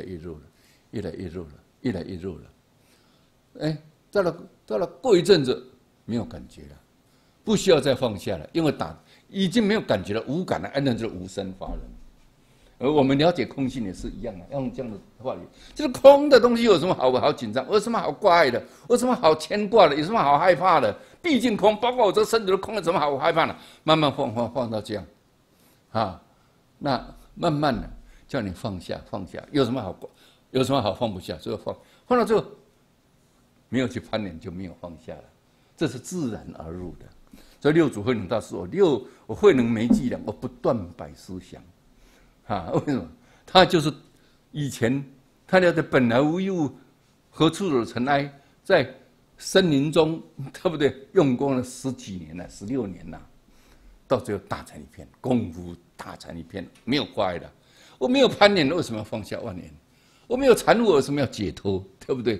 弱了。到了过一阵子没有感觉了，不需要再放下了，因为已经没有感觉了，无感了，那就无生法忍。而我们了解空性也是一样的，要用这样的话语，就是空的东西有什么好紧张？有什么好挂碍的？有什么好牵挂的？有什么好害怕的？毕竟空，包括我这个身体的空，有什么好害怕的？慢慢放到这样，那慢慢的叫你放下，有什么好放不下？最后放到最后，没有去攀缘，就没有放下了，这是自然而入的。所以六祖慧能大师说：我慧能没伎俩，我不断摆思想。为什么？他就是以前他了解本来无一物，何处惹尘埃，在森林中，对不对？用功了10几年了，16年了，到最后大成一片，功夫大成一片，没有挂碍的。我没有攀缘，为什么要放下万缘？我没有缠悟，为什么要解脱？对不对？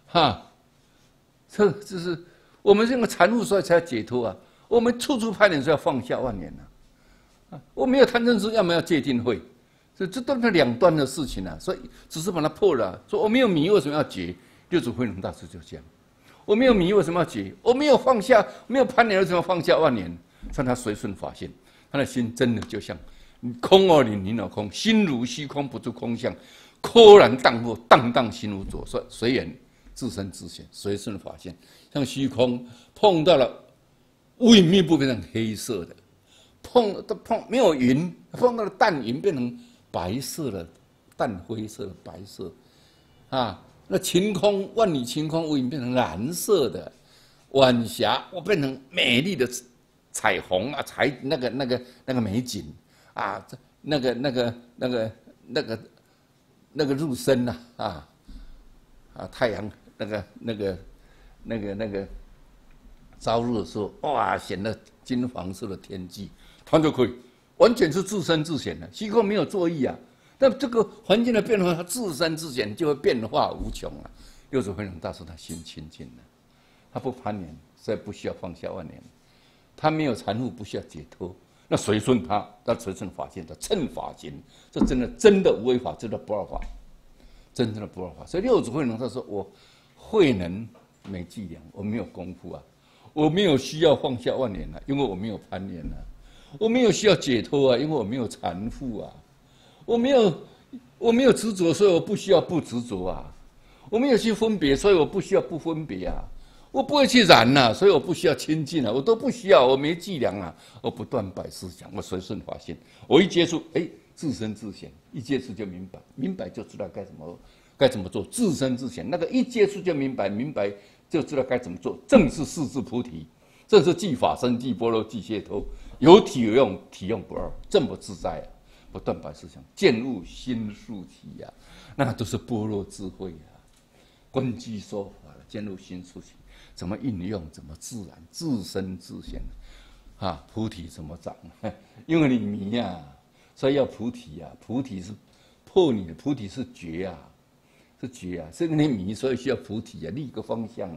这是我们这个缠悟，所以才要解脱啊。我们处处攀缘，是要放下万缘啊。我没有贪嗔痴，要么要戒定慧。这都是2端的事情啊，所以只是把它破了。说我没有迷，为什么要解？六祖慧能大师就这样，我没有迷，为什么要解？我没有放下，没有攀缘，为什么要放下万缘？让他随顺法性，他的心真的就像空而灵而空，心如虚空，不住空相，豁然荡过，荡荡心无着，随缘自生自显，随顺法性，像虚空碰到了乌云密布，变成黑色的；碰没有云，碰到了淡云，变成白色的、淡灰色的白色，那晴空万里晴空无云变成蓝色的，晚霞变成美丽的彩虹啊，那个美景啊，那个入深太阳那个朝日的时候，哇，显得金黄色的天际，它就可以完全是自生自显的，虚空没有作意啊。但这个环境的变化，它自生自显，就会变化无穷啊。六祖慧能大师他心清净了，他不攀缘，所以不需要放下万缘，他没有缠缚，不需要解脱。那随顺他随顺法性，他乘法行，这真的无为法，真的不二法，真正的不二法。所以六祖慧能他说：“我慧能没伎俩，我没有功夫啊，我没有需要放下万缘啊，因为我没有攀缘啊。我没有需要解脱啊，因为我没有缠缚啊。我没有执着，所以我不需要不执着啊。我没有去分别，所以我不需要不分别啊。我不会去染啊，所以我不需要清净啊。我都不需要，我没伎俩啊。我不断摆思想，我随顺法性。我一接触，自生自显，一接触就明白，明白就知道该怎么做，自生自显。那个一接触就明白，明白就知道该怎么做，正是四智菩提，正是即法身、即般若、即解脱，有体有用，体用不二，这么自在啊！不断摆思想，见悟心速体啊，那都是般若智慧啊。观机说法，见悟心速体，怎么运用，怎么自然，自生自显菩提怎么长？因为你迷啊，所以要菩提啊。菩提是破你的，菩提是觉啊，是觉啊，是你迷，所以需要菩提啊，立个方向啊。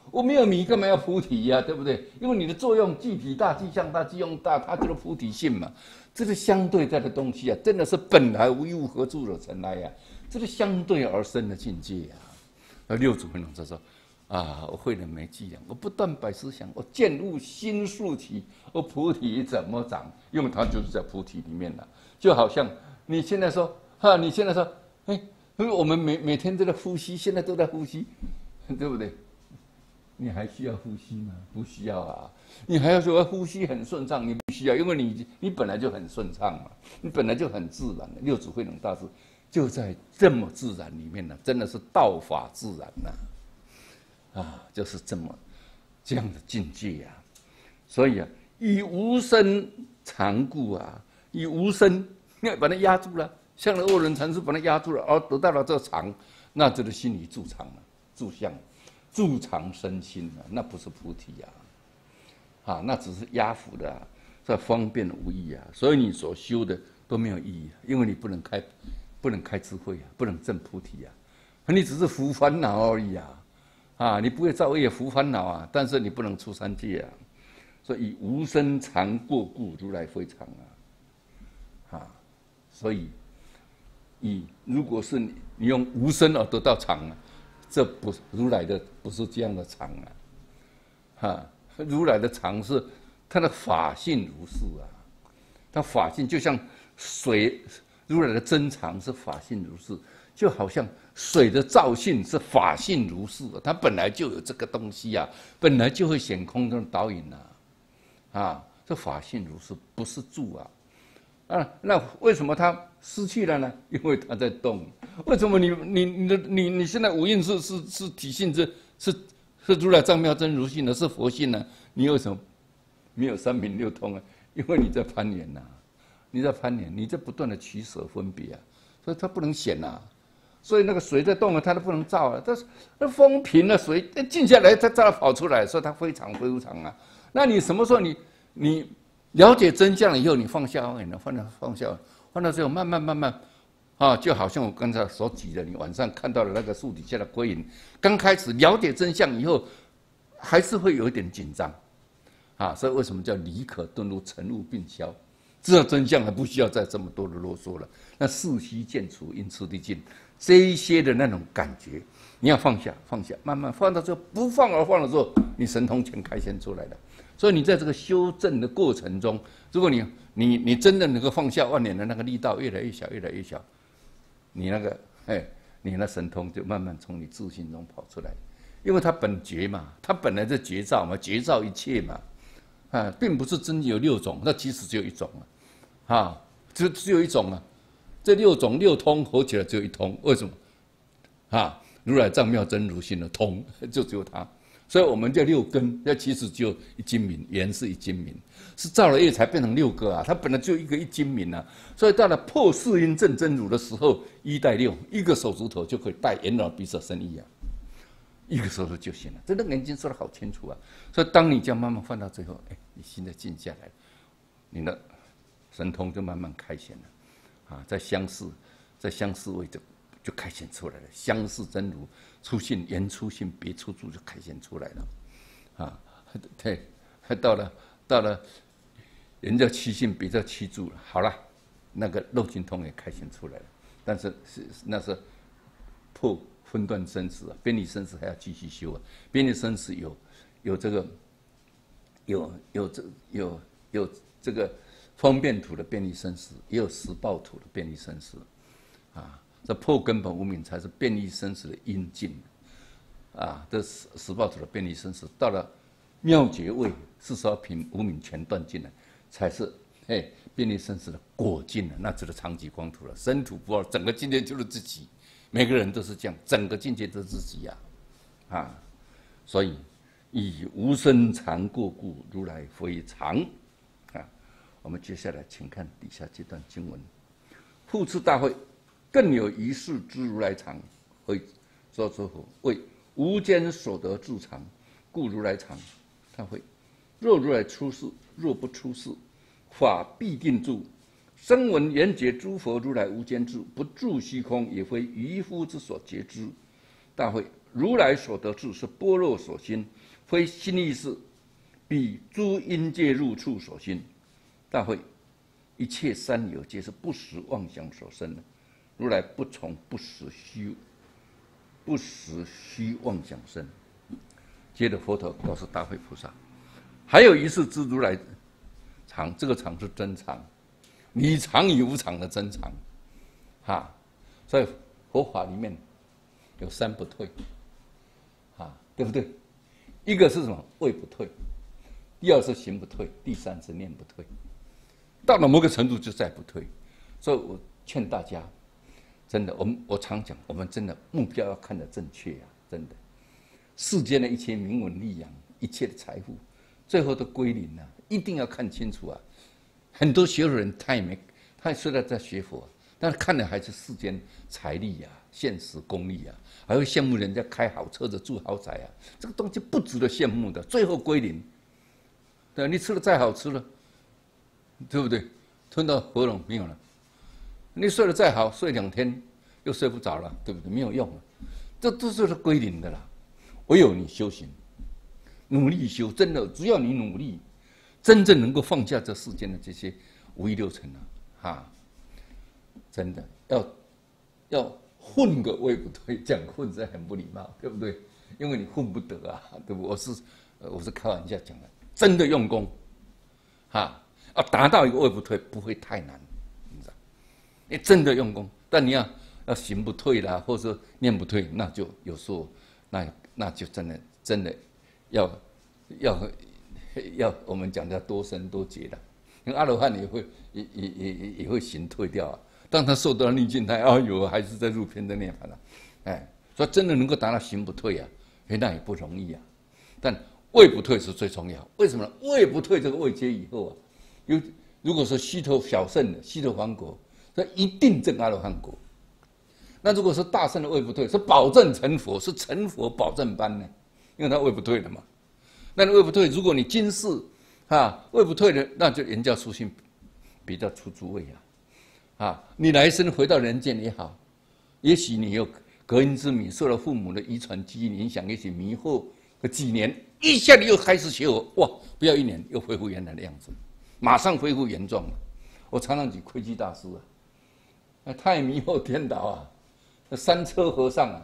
我没有迷，干嘛要菩提呀？对不对？因为你的作用具体大、具象大、具用大，它就是菩提性嘛。这是相对在的东西啊，真的是本来无一物，何处惹尘埃呀？这是相对而生的境界呀。六祖慧能就说：啊，我慧能没伎俩，我不断百思想，我见悟心速起，我菩提怎么长？因为它就是在菩提里面了。就好像你现在说，你现在说，因为我们每天都在呼吸，现在都在呼吸，对不对？你还需要呼吸吗？不需要啊。你还要说呼吸很顺畅，你不需要，因为你本来就很顺畅嘛，你本来就很自然的。六祖慧能大师就在这么自然里面呢，真的是道法自然呐，就是这样的境界啊。所以啊，以无生常故啊，以无生，你把它压住了，像那恶人禅师把它压住了，而得到了这个常，那这个心里住常了，住相。住常身心啊，那不是菩提啊，那只是压伏的啊，这方便无益啊。所以你所修的都没有意义，因为你不能开智慧啊，不能证菩提啊，你只是伏烦恼而已啊，你不会造业伏烦恼啊，但是你不能出三界啊。所以以无生常过故，如来非常所以如果是你用无生而得到常啊。这不如来的不是这样的常如来的常是他的法性如是啊，他法性就像水，如来的真常是法性如是，就好像水的造性是法性如是，它本来就有这个东西啊，本来就会显空中导引这法性如是，不是住那为什么它失去了呢？因为它在动。为什么你现在五蕴是体性是如来藏妙真如性的，是佛性呢？你为什么没有三品六通啊？因为你在攀缘你在攀缘，你在不断的取舍分别所以它不能显所以那个水在动它都不能照但是那风平了，水静下来，它照跑出来，所以它非常非常那你什么时候你了解真相了以后，你放下放下之后，慢慢就好像我刚才所举的，你晚上看到的那个树底下的龟影，刚开始了解真相以后，还是会有一点紧张所以为什么叫理可顿入，尘雾鬓消？知道真相还不需要再这么多的啰嗦了。那事须渐除，因次第进，这一些的那种感觉，你要放下，慢慢放到之后，不放而放的时候，你神通全开显出来了。所以你在这个修正的过程中，如果你真的能够放下万年的那个力道越来越小，越来越小，你那神通就慢慢从你自信中跑出来，因为它本觉嘛，它本来就觉照嘛，觉照一切嘛，并不是真有六种，那其实只有一种只有一种这六种六通合起来只有一通，为什么？如来藏妙真如性的通就只有它。所以我们叫六根，那其实只有一精明，原是一精明，是造了业才变成六个它本来就一个一精明所以到了破四因证真如的时候，一带六，一个手指头就可以带眼耳鼻舌身意一个手指就行了。这个眼睛说的好清楚所以当你这样慢慢放到最后，你心在静下来，你的神通就慢慢开显了在相似位就开显出来了，相似真如出性言出性别出住就开显出来了对，到了人叫七性，别叫七住了。好了，那个漏尽通也开显出来了，但是那是破分段生死边离生死还要继续修边离生死有这个有这个方便土的便利生死，也有实报土的便利生死这破根本无明才是便利生死的因境这实报土的便利生死，到了妙觉位42品无明全断尽了，才是便利生死的果境了，那就是长极光土了。生土不二，整个境界就是自己，每个人都是这样，整个境界都是自己所以以无生常过故，如来非常我们接下来请看底下这段经文：复次大会，更有一事之如来常，会说之后为无间所得自常，故如来常。他会若如来出世，若不出世，法必定住。声闻缘觉诸佛如来无间智，不住虚空，也非愚夫之所觉知。大会如来所得智是般若所心，非心意识，彼诸因界入处所心。大会，一切三有皆是不实妄想所生的，如来不从不实虚妄想生。接着佛陀告诉大会菩萨，还有一事知如来常，这个常是真常，理常与无常的真常，所以佛法里面有三不退，对不对？一个是什么？位不退，第二是行不退，第三是念不退。到了某个程度就再不退。所以我劝大家，真的，我常讲，我们真的目标要看得正确啊，真的。世间的一切名闻利养，一切的财富，最后都归零啊！一定要看清楚啊！很多学佛人他虽然在学佛，但是看的还是世间财力啊、现实功利啊，还会羡慕人家开好车子、住豪宅啊，这个东西不值得羡慕的，最后归零。对，你吃的再好吃了，对不对？吞到喉咙没有了。你睡得再好，睡2天又睡不着了，对不对？没有用了，这都是归零的啦。唯有你修行，努力修，真的，只要你努力，真正能够放下这世间的这些五欲六尘真的要混个位不退，讲混是很不礼貌，对不对？因为你混不得啊，对不？我是开玩笑讲的，真的用功，要达到一个位不退，不会太难，你知道？你真的用功，但你要行不退啦，或者念不退，那就有时候那就真的要我们讲的多生多劫的，因为阿罗汉也会行退掉啊。当他受到逆境，他还是在入偏的涅槃了，所以真的能够达到行不退啊，那也不容易啊。但位不退是最重要，为什么呢？位不退这个位阶以后啊，如果说虚头小圣的虚头还果，这一定证阿罗汉果。那如果是大圣的位不退，是保证成佛，是成佛保证班呢，因为他位不退了嘛。那你位不退，如果你今世位不退的，那就人家初心比较出诸位你来生回到人间也好，也许你有隔音之谜，受了父母的遗传基因影响，也许迷惑个几年，一下你又开始学佛，哇，不要1年又恢复原来的样子，马上恢复原状了。我常常举窥基大师太迷惑颠倒三车和尚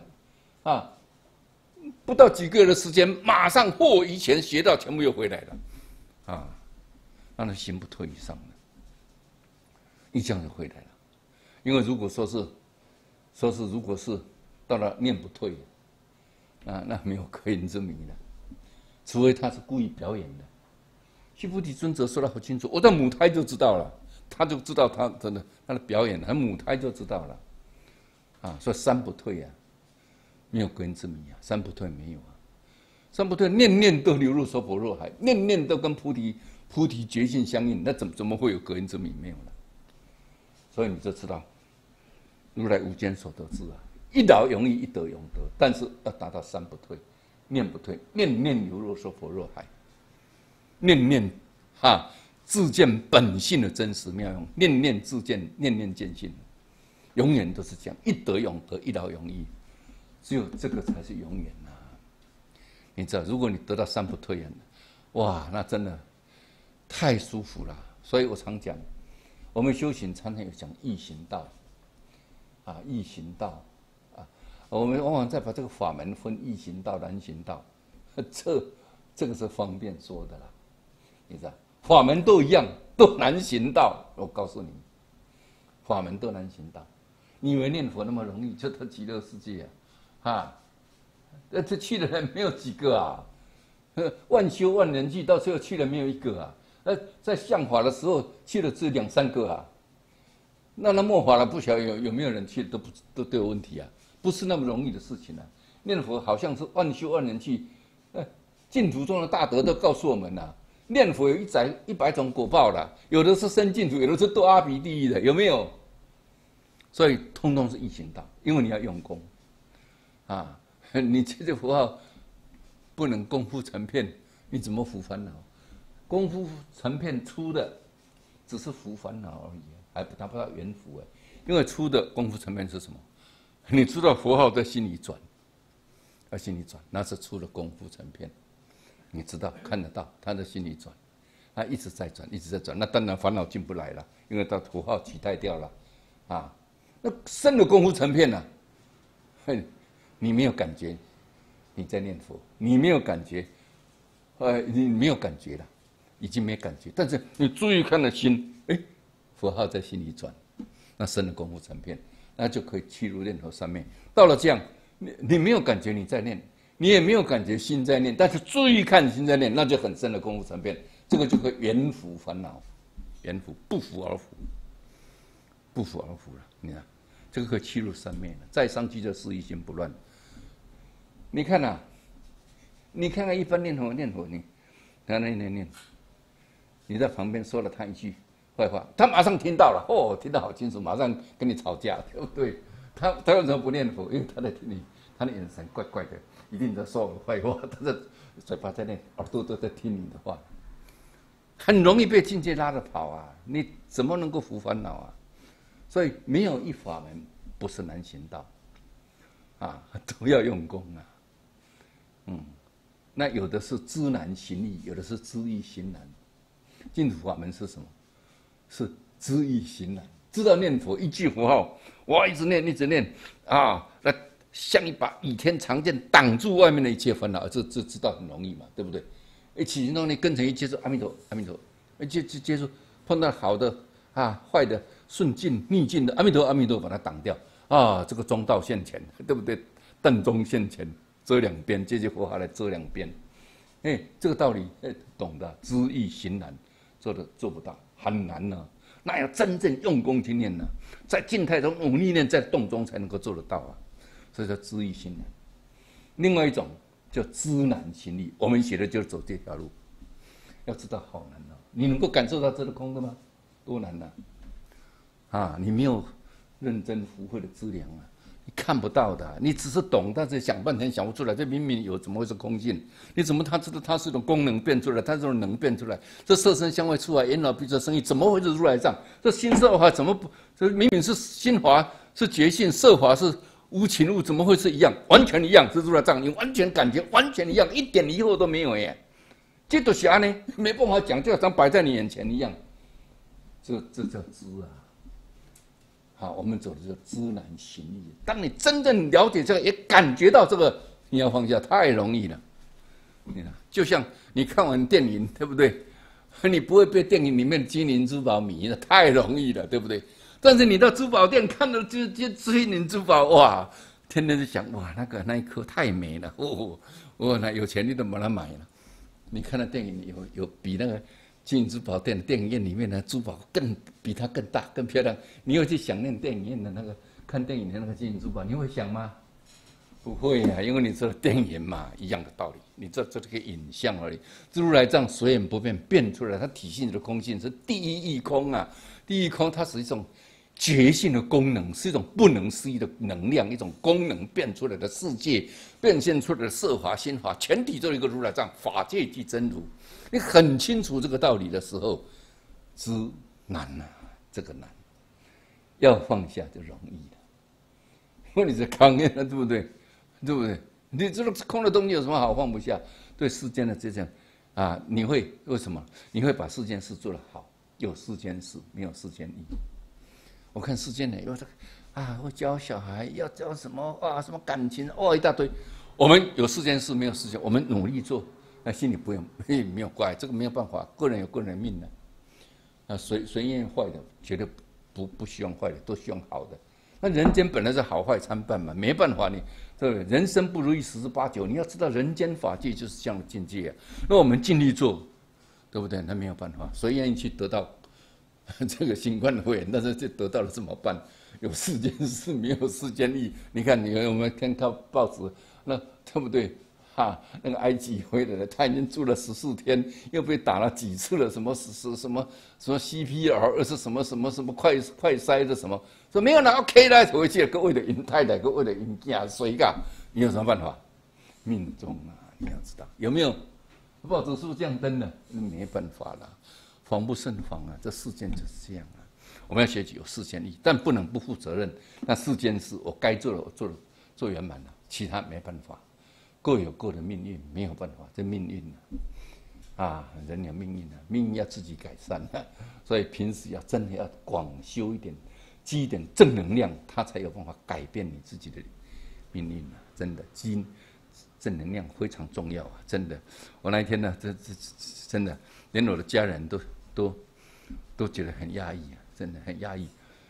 不到几个月的时间，马上以前学到全部又回来了让他行不退以上了，一这样就回来了。因为如果说是如果是到了念不退那没有可言之谜了，除非他是故意表演的。须菩提尊者说得好清楚，我在母胎就知道了，他就知道他的表演，他母胎就知道了。所以三不退没有隔音之谜三不退没有三不退，念念都流入娑婆若海，念念都跟菩提觉性相应，那怎么会有隔音之谜？没有了。所以你就知道，如来无间所得智一劳永逸，一得永得，但是要达到三不退，念不退，念念流入娑婆若海，念念自见本性的真实妙用，念念自见，念念见性。永远都是这样，一得永得，一劳永逸，只有这个才是永远你知道，如果你得到三不退哇，那真的太舒服了。所以我常讲，我们修行常常有讲易行道易行道我们往往在把这个法门分易行道、难行道，这个是方便说的啦。你知道，法门都一样，都难行道。我告诉你，法门都难行道。你以为念佛那么容易就到极乐世界这去的人没有几个万修万人去，到最后去了没有一个在相法的时候去了只2、3个那末法了不晓得有没有人去，都有问题不是那么容易的事情念佛好像是万修万人去，净土中的大德都告诉我们念佛有100种果报有的是生净土，有的是堕阿鼻地狱的，有没有？所以通通是易行道，因为你要用功你这些佛号不能功夫成片，你怎么伏烦恼？功夫成片出的只是伏烦恼而已，还达不到圆伏因为出的功夫成片是什么？你知道佛号在心里转， 要心里转，那是出了功夫成片。你知道看得到他的心里转，他一直在转，一直在转。那当然烦恼进不来了，因为他符号取代掉了，啊，那深的功夫成片了、你没有感觉，你在念佛，你没有感觉，你没有感觉了，已经没感觉。但是你注意看了心，符号在心里转，那深的功夫成片，那就可以契入念头上面。到了这样，你没有感觉你在念。你也没有感觉心在念，但是注意看心在念，那就很深的功夫成片。这个就可以圆伏烦恼，圆伏不伏而伏，不伏而伏了。你看，这个可以契入三昧了。再上去就事一心不乱。你看啊，你看看一般念佛，你看念，你在旁边说了他一句坏话，他马上听到了，听得好清楚，马上跟你吵架，对不对？他为什么不念佛？因为他在听你，他的眼神怪怪的。一定在说我坏话，他的嘴巴在那，耳朵都在听你的话，很容易被境界拉着跑啊！你怎么能够伏烦恼啊？所以没有一法门不是难行道，啊，都要用功啊。那有的是知难行易，有的是知易行难。净土法门是什么？是知易行难，知道念佛一句符号，我一直念啊，那。像一把倚天长剑挡住外面的一切烦恼，这知道很容易嘛，对不对？起心动念跟着一接触阿弥陀，阿弥陀，接触碰到好的坏的顺境逆境的阿弥陀，阿弥陀把它挡掉啊，这个中道现前，对不对？灯中现前，遮两边，这些佛号来遮两边，这个道理懂得，知易行难，做不到，很难呢。那要真正用功去念呢，在静态中努力念，在动中才能够做得到啊。这叫知易行难。另外一种叫知难行易，我们写的就是走这条路。要知道好难哦，你能够感受到这个空的吗？多难呐！你没有认真福慧的资粮啊，你看不到的，你只是懂，但是想半天想不出来。这明明有，怎么会是空性？你怎么他知道它是一种功能变出来，它是种能变出来？这色身香味触法眼脑鼻舌身意，怎么会是如来藏？这心色法怎么不？这明明是心法是觉性，色法是。无情物怎么会是一样？完全一样，是如来藏，你完全感觉完全一样，一点疑惑都没有耶。这都是呢，没办法讲，就好像摆在你眼前一样。这叫知啊。好，我们走的叫知难行易。当你真正了解这个，也感觉到这个，你要放下太容易了。你看，就像你看完电影，对不对？你不会被电影里面的金银珠宝迷了，太容易了，对不对？但是你到珠宝店看到这金银珠宝，哇，天天就想，哇，那一颗太美了，那有钱你都把它买了。你看到电影有比那个金银珠宝店的电影院里面的珠宝比它更大更漂亮，你会去想念电影院的那个看电影的那个金银珠宝，你会想吗？不会啊，因为你知道电影嘛，一样的道理，你这个影像而已。如来藏随缘不变，变出来它体性的空性是第一义空啊，第一空它是一种。觉性的功能是一种不能思议的能量，一种功能变出来的世界，变现出来的色法、心法，全体都有一个如来藏，法界即真如。你很清楚这个道理的时候，知难啊，这个难，要放下就容易了。因为你是康验了，对不对？对不对？你这个空的东西有什么好放不下？对世间的这种你会为什么？你会把世间事做得好，有世间事，没有世间意。我看世间呢，有这个会教小孩，要教什么什么感情一大堆。我们有世间事，没有世间，我们努力做，那心里不用没有怪，这个没有办法，个人有个人的命的。谁愿意坏的，绝对不希望坏的，都希望好的。那人间本来是好坏参半嘛，没办法，你对不对？人生不如意十之八九，你要知道人间法界就是这样的境界啊。那我们尽力做，对不对？那没有办法，谁愿意去得到？这个新冠肺炎，但是就得到了怎么办？有世间事，没有世间意。你看，我们看到报纸，那对不对？那个埃及回来了，他已经住了14天，又被打了几次了，什么 CPR， 是什么快筛的什么，说没有拿 OK 了，回去各位的因太太，各位的因囝，谁噶？你有什么办法？命中啊，你要知道有没有？报纸是不是这样登的？没办法了。防不胜防啊！这世间就是这样啊。我们要学习有世间意，但不能不负责任。那世间事我该做的我做圆满了，其他没办法。 各有各的命运，没有办法，这命运人有命运命运要自己改善所以平时要真的要广修一点，积一点正能量，他才有办法改变你自己的命运真的，积正能量非常重要真的。我那一天呢，真的，连我的家人都觉得很压抑真的很压抑。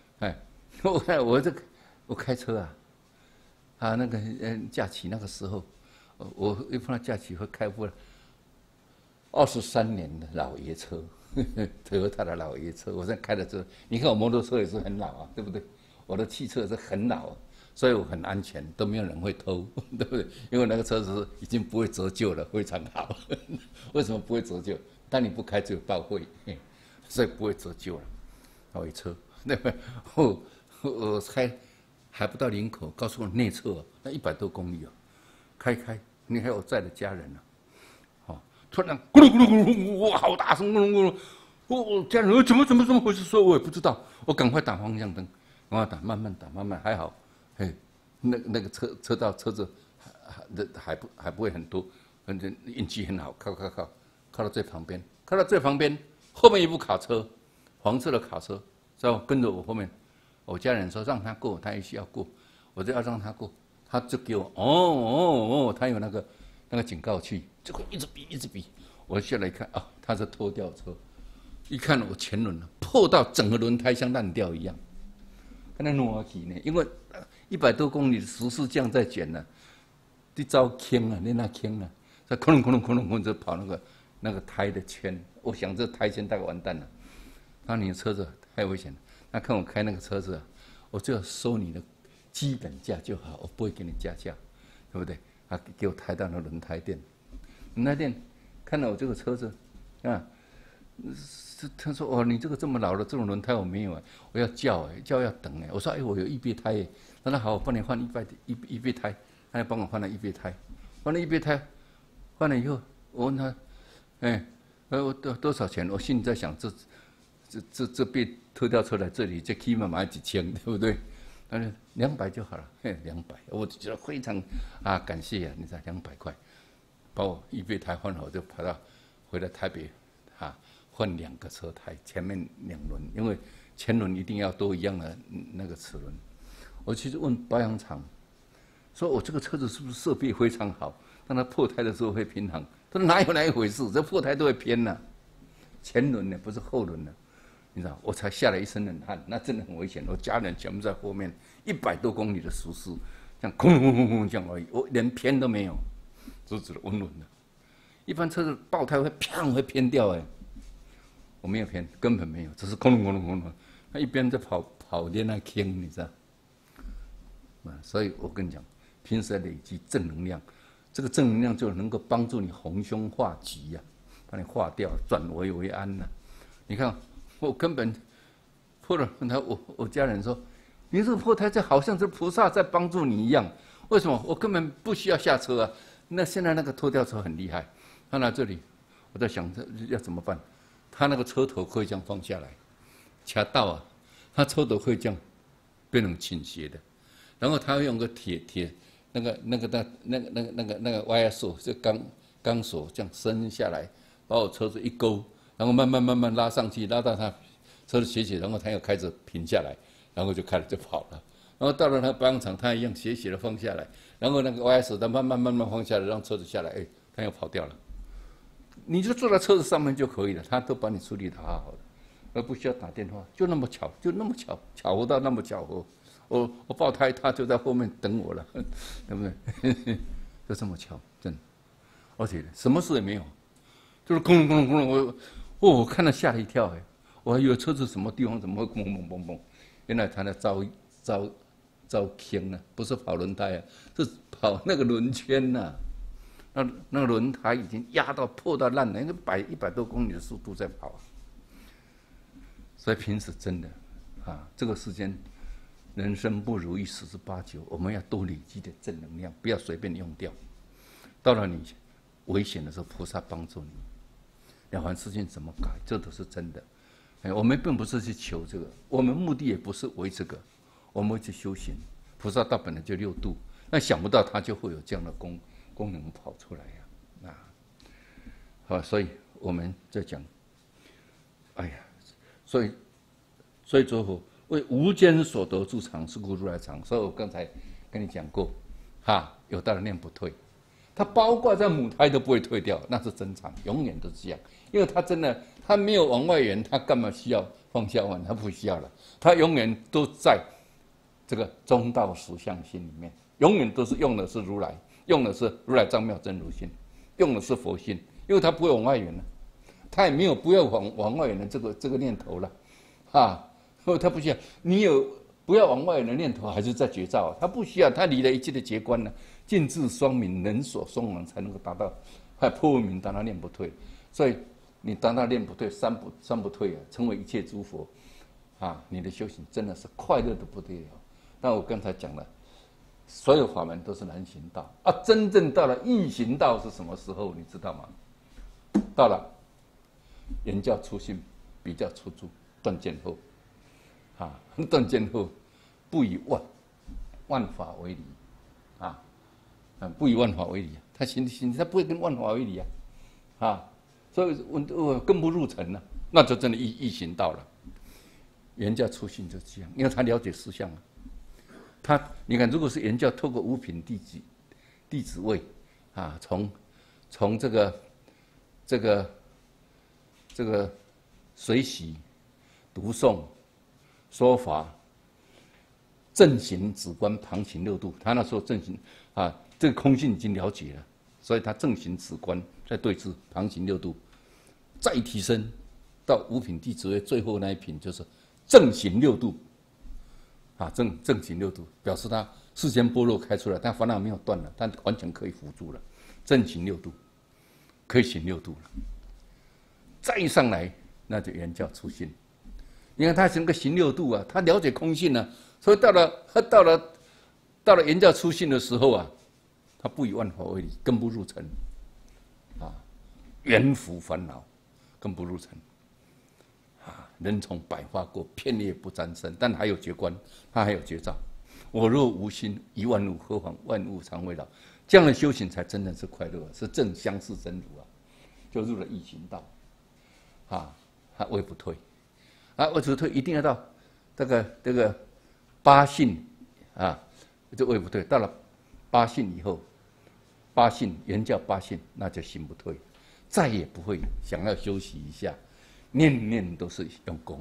我开车那个假期那个时候，我一碰到假期会开部23年的老爷车，Toyota 的老爷车。我现在开的车，你看我摩托车也是很老对不对？我的汽车也是很老所以我很安全，都没有人会偷，对不对？因为那个车子已经不会折旧了，非常好。为什么不会折旧？当你不开就有报废，所以不会折旧了。老爷车，对不对？我开还不到林口，高速公路内侧那100多公里开，你还有我在的家人突然咕噜咕噜咕噜，哇，好大声咕噜咕噜！我家人怎么回事？说我也不知道，我赶快打方向灯，赶快打，慢慢，还好，那个车道车子还不会很多，反正运气很好，靠到最旁边，后面一部卡车，黄色的卡车，知道跟着我后面，我家人说让他过，他也需要过，我就要让他过，他就给我他有那个警告器。就会一直比，我下来一看他是拖吊车，一看我前轮破到整个轮胎像烂掉一样，跟那挪起呢，因为100多公里的时速这样在卷你遭坑你那坑再空就跑那个胎的圈，我想这胎圈大概完蛋了。你的车子太危险了，那看我开那个车子我就要收你的基本价就好，我不会给你加价，对不对？给我抬到那轮胎店。那店看到我这个车子他说你这个这么老的这种轮胎我没有我要叫要等我说我有预备胎那好，我帮你换预备胎，他就帮我换了预备胎，换了以后我问他我多少钱？我心里在想这被拖吊车来这里，这起码买1000，对不对？他说200就好了，200，我就觉得非常感谢你才200块。把我预备胎换好，就跑到回来台北换2个车胎，前面2轮，因为前轮一定要都一样的那个齿轮。我去问保养厂，说我这个车子是不是设备非常好，让它破胎的时候会平衡？他说哪有那一回事，这破胎都会偏前轮呢不是后轮你知道，我才下了一身冷汗，那真的很危险。我家人全部在后面，100多公里的时速，这样空这样而已，我连偏都没有。直直的稳稳的，一般车子爆胎会偏掉我没有偏，根本没有，只是空隆，他一边在跑连那坑，你知道？所以我跟你讲，平时累积正能量，这个正能量就能够帮助你逢凶化吉把你化掉，转危为安你看我根本破了，我家人说，你这个破胎就好像是菩萨在帮助你一样，为什么？我根本不需要下车那现在那个拖吊车很厉害，放到这里，我在想要怎么办？他那个车头可以这样放下来，掐到他车头可以这样变成倾斜的，然后他会用个铁那个 wire 锁，就钢索这样伸下来，把我车子一勾，然后慢慢拉上去，拉到他车子斜，然后他又开始平下来，然后就开始就跑了。然后到了他保养厂，他一样斜的放下来，然后那个 Y 手他慢慢放下来，让车子下来，他又跑掉了。你就坐在车子上面就可以了，他都把你处理得好好的，而不需要打电话，就那么巧，巧合到那么巧合。我爆胎，他就在后面等我了，对不对？就这么巧，真的，而且什么事也没有，就是空隆，我看了吓了一跳我还以为车子什么地方怎么会嘣，原来他在遭坑不是跑轮胎是跑那个轮圈那个轮胎已经压到破到烂了，因为100多公里的速度在跑所以平时真的这个时间人生不如意十之八九，我们要多累积点正能量，不要随便用掉。到了你危险的时候，菩萨帮助你，了凡四训怎么改，这都是真的。我们并不是去求这个，我们目的也不是为这个，我们会去修行。菩萨道本来就6度，那想不到他就会有这样的功能跑出来呀，好，所以我们在讲，哎呀，所以最后为无间所得住常，是故如来常。所以我刚才跟你讲过，有道的念不退，它包括在母胎都不会退掉，那是真常，永远都是这样。因为它真的，它没有往外缘，它干嘛需要放下万？它不需要了，它永远都在这个中道实相心里面，永远都是用的是如来，用的是如来藏妙真如心，用的是佛心，因为它不会往外缘了，它也没有不要往外缘的这个念头了，它不需要。你有不要往外缘的念头，还是在觉照，它不需要，它离了一切的结观呢，尽智双明，人所双亡，才能够达到破无明，达到念不退。所以你达到念不退，三不退啊，成为一切诸佛你的修行真的是快乐的不得了。但我刚才讲了，所有法门都是难行道真正到了易行道是什么时候？你知道吗？到了言教初信，比较出住，断见后，断见后不以万法为理不以万法为理他心他不会跟万法为理所以我更不入尘了，那就真的易行道了。言教初信就这样，因为他了解实相你看，如果是言教透过五品弟子位从这个随喜、读诵、说法、正行、止观、旁行六度，他那时候正行这个空性已经了解了，所以他正行、止观再对治旁行六度，再提升到五品弟子位最后那一品就是正行六度正行六度，表示他世间般若开出来，但烦恼没有断了，但完全可以辅助了，正行六度，可以行六度了。再上来，那就言教初信。你看他整个行六度他了解空性所以到了言教初信的时候他不以万法为理，更不入尘缘伏烦恼，更不入尘人从百花过，片叶不沾身，但还有觉观，他还有觉照。我若无心，一万物何妨万物常为老。这样的修行才真的是快乐是正相似真如就入了易行道位不退位不退一定要到这个八信就位不退。到了八信以后，八信言教八信，那就行不退，再也不会想要休息一下，念念都是用功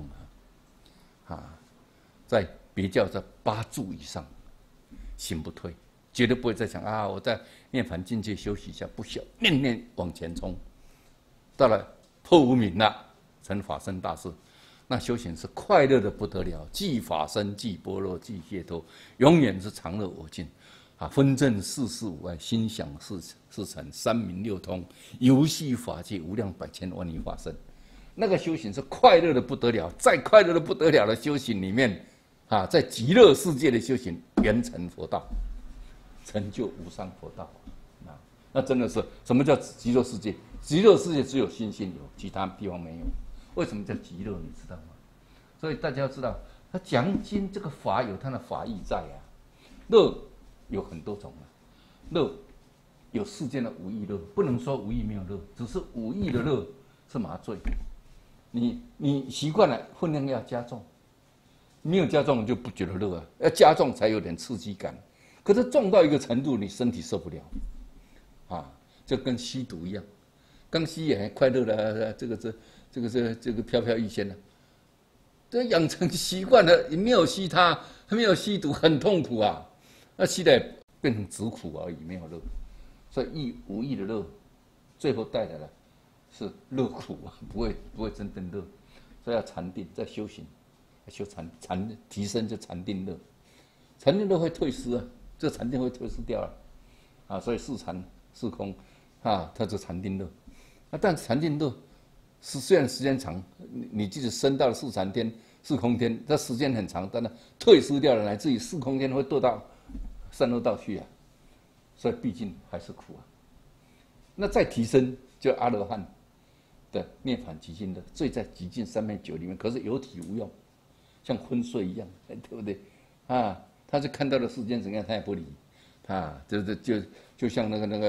在别教在八住以上，行不退，绝对不会再想我在涅槃境界休息一下，不需要，念念往前冲。到了破无明了，成法身大士，那修行是快乐的不得了，既法身，既般若，既解脱，永远是常乐我净分证世事无碍，心想事成，三明六通，游戏法界无量百千万亿法身。那个修行是快乐的不得了，在快乐的不得了的修行里面在极乐世界的修行，圆成佛道，成就无上佛道那真的是什么叫极乐世界？极乐世界只有心性有，其他地方没有。为什么叫极乐？你知道吗？所以大家要知道，他讲经这个法有它的法义在乐有很多种乐有世间的无义乐，不能说无义没有乐，只是无义的乐是麻醉。你习惯了，分量要加重，没有加重就不觉得乐要加重才有点刺激感。可是重到一个程度，你身体受不了就跟吸毒一样，刚吸也很快乐的，这个飘飘欲仙这养成习惯了，你没有吸它，没有吸毒，很痛苦那吸的变成止苦而已，没有乐。所以无义的乐，最后带来的是乐苦不会真正乐。所以要禅定，在修行，修禅提升就禅定乐，禅定乐会退失这禅定会退失掉了所以四禅四空它是禅定乐但禅定乐虽然时间长，你即使升到了四禅天、四空天，它时间很长，但是退失掉了，乃至于四空天会堕到三恶道去所以毕竟还是苦那再提升，就阿罗汉的涅槃极尽乐，醉在极尽三昧酒里面，可是有体无用，像昏睡一样，对不对他就看到了世间怎样，他也不理就像那个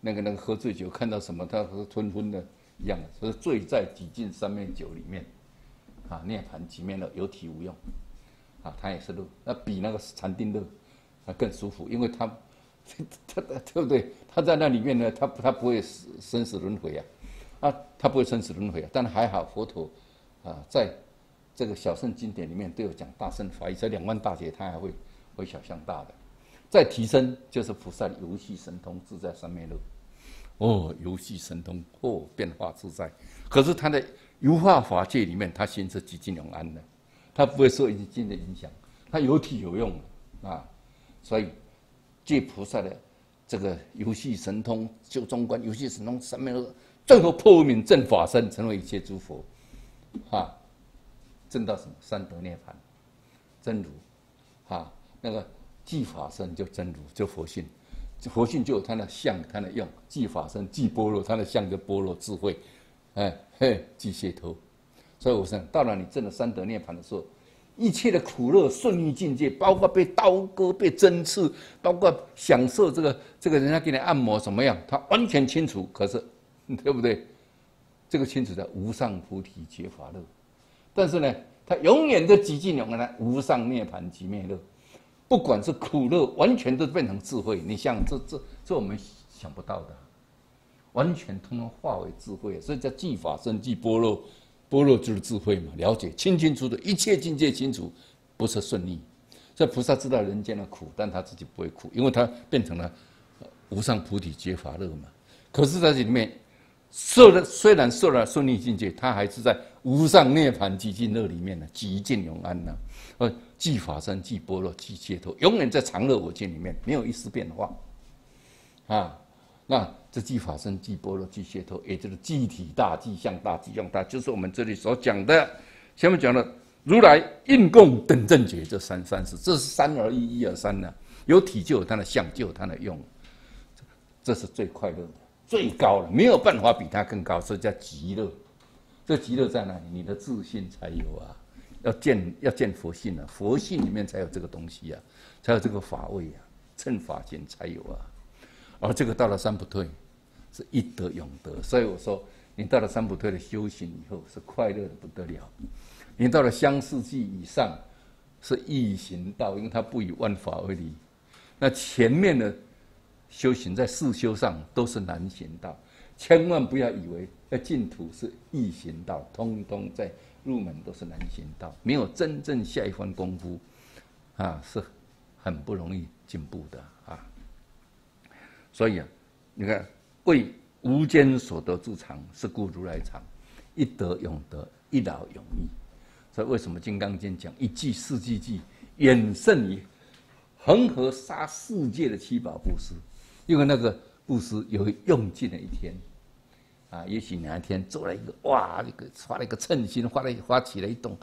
那个喝醉酒看到什么，他吞吞的一样，所以醉在几尽三昧酒里面，啊，涅槃极灭乐，有体无用，啊，它也是乐，那比那个禅定乐更舒服，因为他对不对？他在那里面呢，他不会生死轮回他不会生死轮回但还好佛陀在这个小乘经典里面都有讲大乘法义，在2万大劫他还会小向大的，再提升就是菩萨的游戏神通自在三昧乐。游戏神通变化自在。可是他的游化法界里面，他心是寂静永安的，他不会受一境的影响，他有体有用所以借菩萨的这个游戏神通、修中观、游戏神通三昧乐，最后破无明正法身，成为一切诸佛证到什么三得涅槃真如那个寂法身就真如，就佛性。佛性就有它的相，它的用，寂法身、寂般若，它的相就般若智慧，寂解脱。所以我想，到了你证了三得涅槃的时候，一切的苦乐顺利境界，包括被刀割、被针刺，包括享受这个人家给你按摩怎么样，他完全清楚。可是，对不对？这个清楚叫无上菩提觉法乐。但是呢，他永远都寂静永安，无上涅槃极灭乐。不管是苦乐，完全都变成智慧。你像这我们想不到的，完全通通化为智慧，所以叫寂法身、寂般若。般若就是智慧嘛，了解清清楚楚，一切境界清楚，不是顺利。所以菩萨知道人间的苦，但他自己不会苦，因为他变成了无上菩提觉法乐嘛。可是在这里面虽然受了顺利境界，他还是在无上涅槃寂静乐里面呢，寂静永安呢。寂法身、寂般若、寂解脱，永远在常乐我净里面，没有一丝变化那这寂法身、寂般若、寂解脱，也就是寂体大、寂相大、寂用大，就是我们这里所讲的，前面讲的如来应供等正觉，这三世，这是三而一，一而三呢。有体就有它的相，就有它的用，这是最快乐的、最高的，没有办法比它更高，所以叫极乐。这极乐在哪里？你的自信才有要见佛性佛性里面才有这个东西才有这个法位乘法性才有而这个到了三不退，是一得永得。所以我说，你到了三不退的修行以后，是快乐的不得了。你到了相似记以上，是易行道，因为它不以万法为离。那前面的修行在四修上都是难行道，千万不要以为净土是易行道，通通在入门都是难行道，没有真正下一番功夫是很不容易进步的所以你看，为无间所得诸常，是故如来常，一得永得，一劳永逸。所以为什么《金刚经》讲一记四季记，远胜于恒河沙世界的七宝布施？因为那个布施有用尽的一天也许哪一天做了一个发了一个称心，发起了一动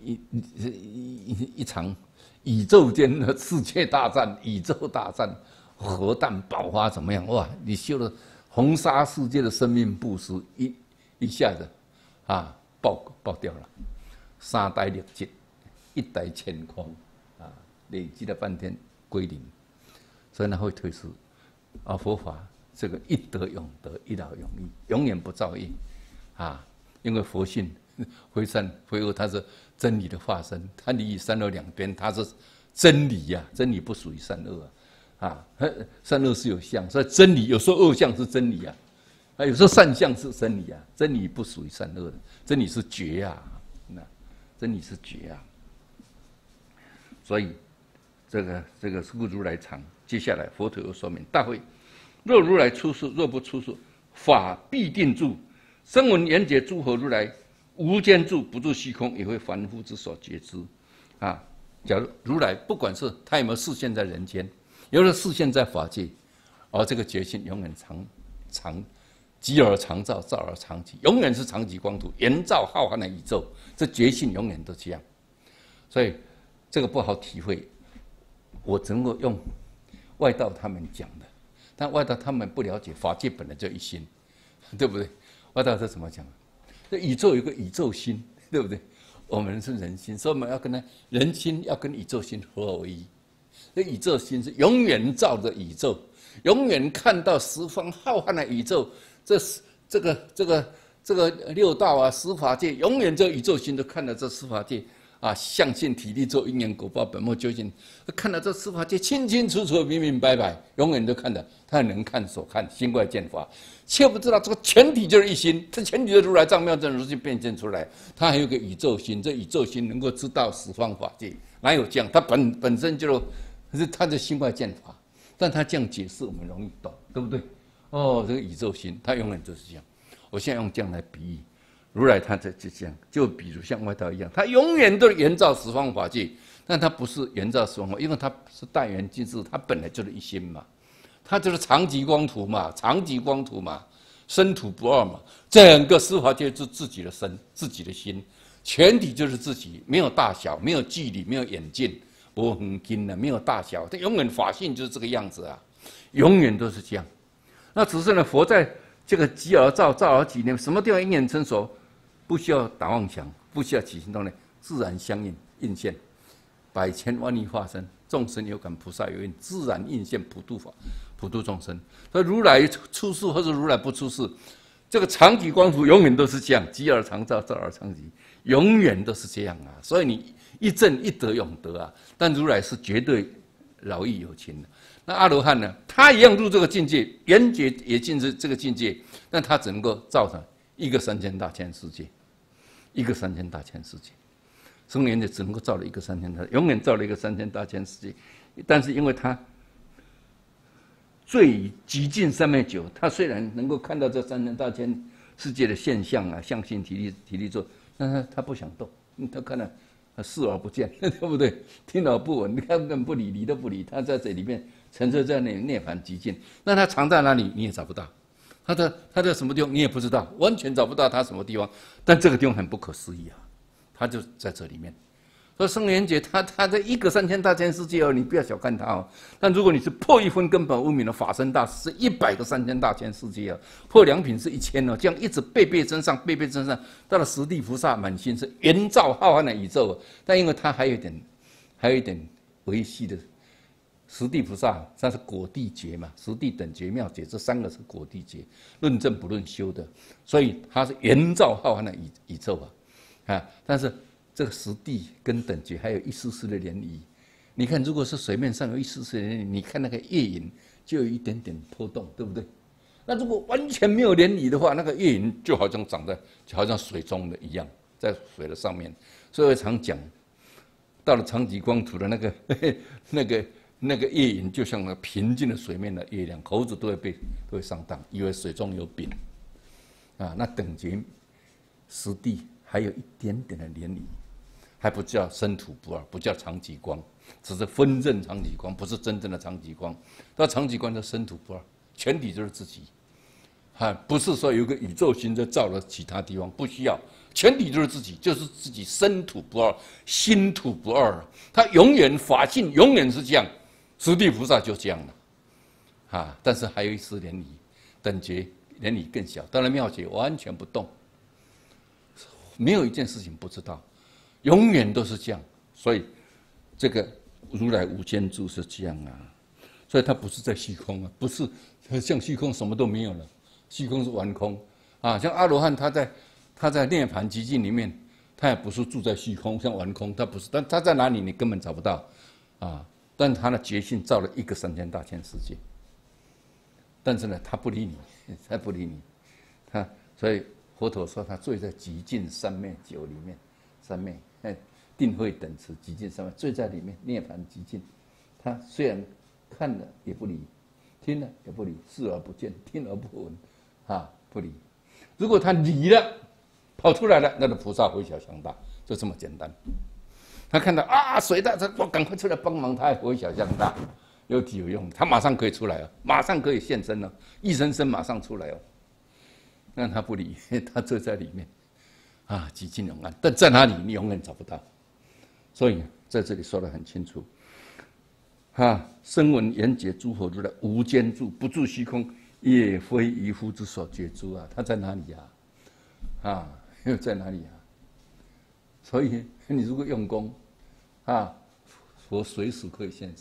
一场宇宙间的世界大战、宇宙大战、核弹爆发怎么样？你修了红沙世界的生命布施，一下子爆掉了，3代6劫，1代乾坤累积了半天归零，所以呢会退失佛法。这个一得永得，一劳永逸，永远不造业因为佛性非善非恶，它是真理的化身，它离善恶两边，它是真理真理不属于善恶善恶是有相，所以真理有时候恶相是真理有时候善相是真理真理不属于善恶的，真理是觉真理是觉所以这个是故如来常。接下来佛陀又说明大会。若如来出世，若不出世，法必定住。声闻缘觉诸佛如来无间住，不住虚空，也会凡夫之所觉知假如如来不管是他有没有示现在人间，有了示现在法界，这个觉性永远常极而常照，照而常寂，永远是常寂光土，延照浩瀚的宇宙。这觉性永远都这样，所以这个不好体会，我只能够用外道他们讲的。但外道他们不了解法界本来就一心，对不对？外道是怎么讲？这宇宙有个宇宙心，对不对？我们是人心，所以我们要跟人心要跟宇宙心合而为一这宇宙心是永远照着宇宙，永远看到十方浩瀚的宇宙。这个六道啊，十法界，永远这宇宙心都看到这十法界啊，相信体力做因缘果报本末究竟，看到这十法界清清楚楚、明明白白，永远都看到。他能看所看，心外见法，却不知道这个全体就是一心，这全体的如来藏妙真如心变现出来。他还有个宇宙心，这宇宙心能够知道十方法界，哪有这样？他本身就是他的心外见法，但他这样解释我们容易懂，对不对？哦，这个宇宙心，他永远就是这样。我现在用这样来比喻，如来他就这样，就比如像外道一样，他永远都圆照十方法界，但他不是圆照十方法，因为他是大圆尽智，他本来就是一心嘛。它就是常寂光图嘛，常寂光图嘛，身土不二嘛。整个十法界是自己的身，自己的心，全体就是自己，没有大小，没有距离，没有远近，无远近的，没有大小，它永远法性就是这个样子啊，永远都是这样。那只是呢，佛在这个即而照，照而己念，什么地方因缘成熟，不需要打妄想，不需要起心动念，自然相应应现，百千万亿化身。众生有感，菩萨有应，自然应现普度法，普度众生。所以如来出世或者如来不出世，这个常寂光图永远都是这样，寂而常照，照而常寂，永远都是这样啊。所以你一正一得永得啊。但如来是绝对饶益有情的。那阿罗汉呢？他一样入这个境界，圆觉也进入这个境界，但他只能够造成一个3000大千世界，一个3000大千世界。声闻缘觉只能够造了一个3000大，永远造了一个3000大千世界。但是因为他最极尽三昧九，他虽然能够看到这3000大千世界的现象啊，相信体力做，但他不想动，他看了视而不见，对不对？听而不闻，根本不理，理都不理。他在这里面沉醉在那涅槃极境，那他藏在哪里你也找不到，他在什么地方你也不知道，完全找不到他什么地方。但这个地方很不可思议啊！他就在这里面，所以声闻缘觉他的一个3000大千世界哦，你不要小看他哦。但如果你是破一分根本无明的法身大师，是100个3000大千世界啊，破2品是1000哦，这样一直倍倍增上，倍倍增上，到了十地菩萨满心是圆照浩瀚的宇宙。但因为他还有一点维系的，十地菩萨他是果地觉嘛，十地等觉妙觉这3个是果地觉，论证不论修的，所以他是圆照浩瀚的宇宙啊。但是这个实地跟等觉还有一丝丝的涟漪。你看，如果是水面上有一丝丝的涟漪，你看那个月影就有一点点波动，对不对？那如果完全没有涟漪的话，那个月影就好像就好像水中的一样，在水的上面。所以我常讲，到了常寂光图的那个月影，就像那平静的水面的月亮，猴子都会上当，以为水中有饼啊。那等觉实地还有一点点的涟漪，还不叫身土不二，不叫常寂光，只是分认常寂光，不是真正的常寂光。到常寂光叫身土不二，全体就是自己，不是说有个宇宙心在照了其他地方，不需要，全体就是自己，就是自己身土不二，心土不二，他永远法性永远是这样，十地菩萨就这样了，但是还有一丝涟漪，等觉涟漪更小，当然妙觉完全不动。没有一件事情不知道，永远都是这样。所以这个如来无间住是这样啊，所以他不是在虚空啊，不是像虚空什么都没有了，虚空是完空啊。像阿罗汉他在涅槃极境里面，他也不是住在虚空像完空，他不是，但他在哪里你根本找不到啊。但他的觉性造了一个3000大千世界，但是呢，他不理你，他不理你，所以。佛陀说他醉在极尽三昧酒里面，三昧定慧等持极尽三昧，醉在里面涅槃极尽。他虽然看了也不理，听了也不理，视而不见，听而不闻，不理。如果他理了，跑出来了，那个菩萨回小向大，就这么简单。他看到水大，我赶快出来帮忙，他还回小向大，有体有用，他马上可以出来了，马上可以现身了，一声声马上出来哦。但他不理，他坐在里面，极尽永安。但在哪里，你永远找不到。所以在这里说得很清楚，声闻缘觉诸佛如来无间住，不住虚空，也非愚夫之所觉诸啊。他在哪里呀？又在哪里呀？所以你如果用功，佛随时可以现身，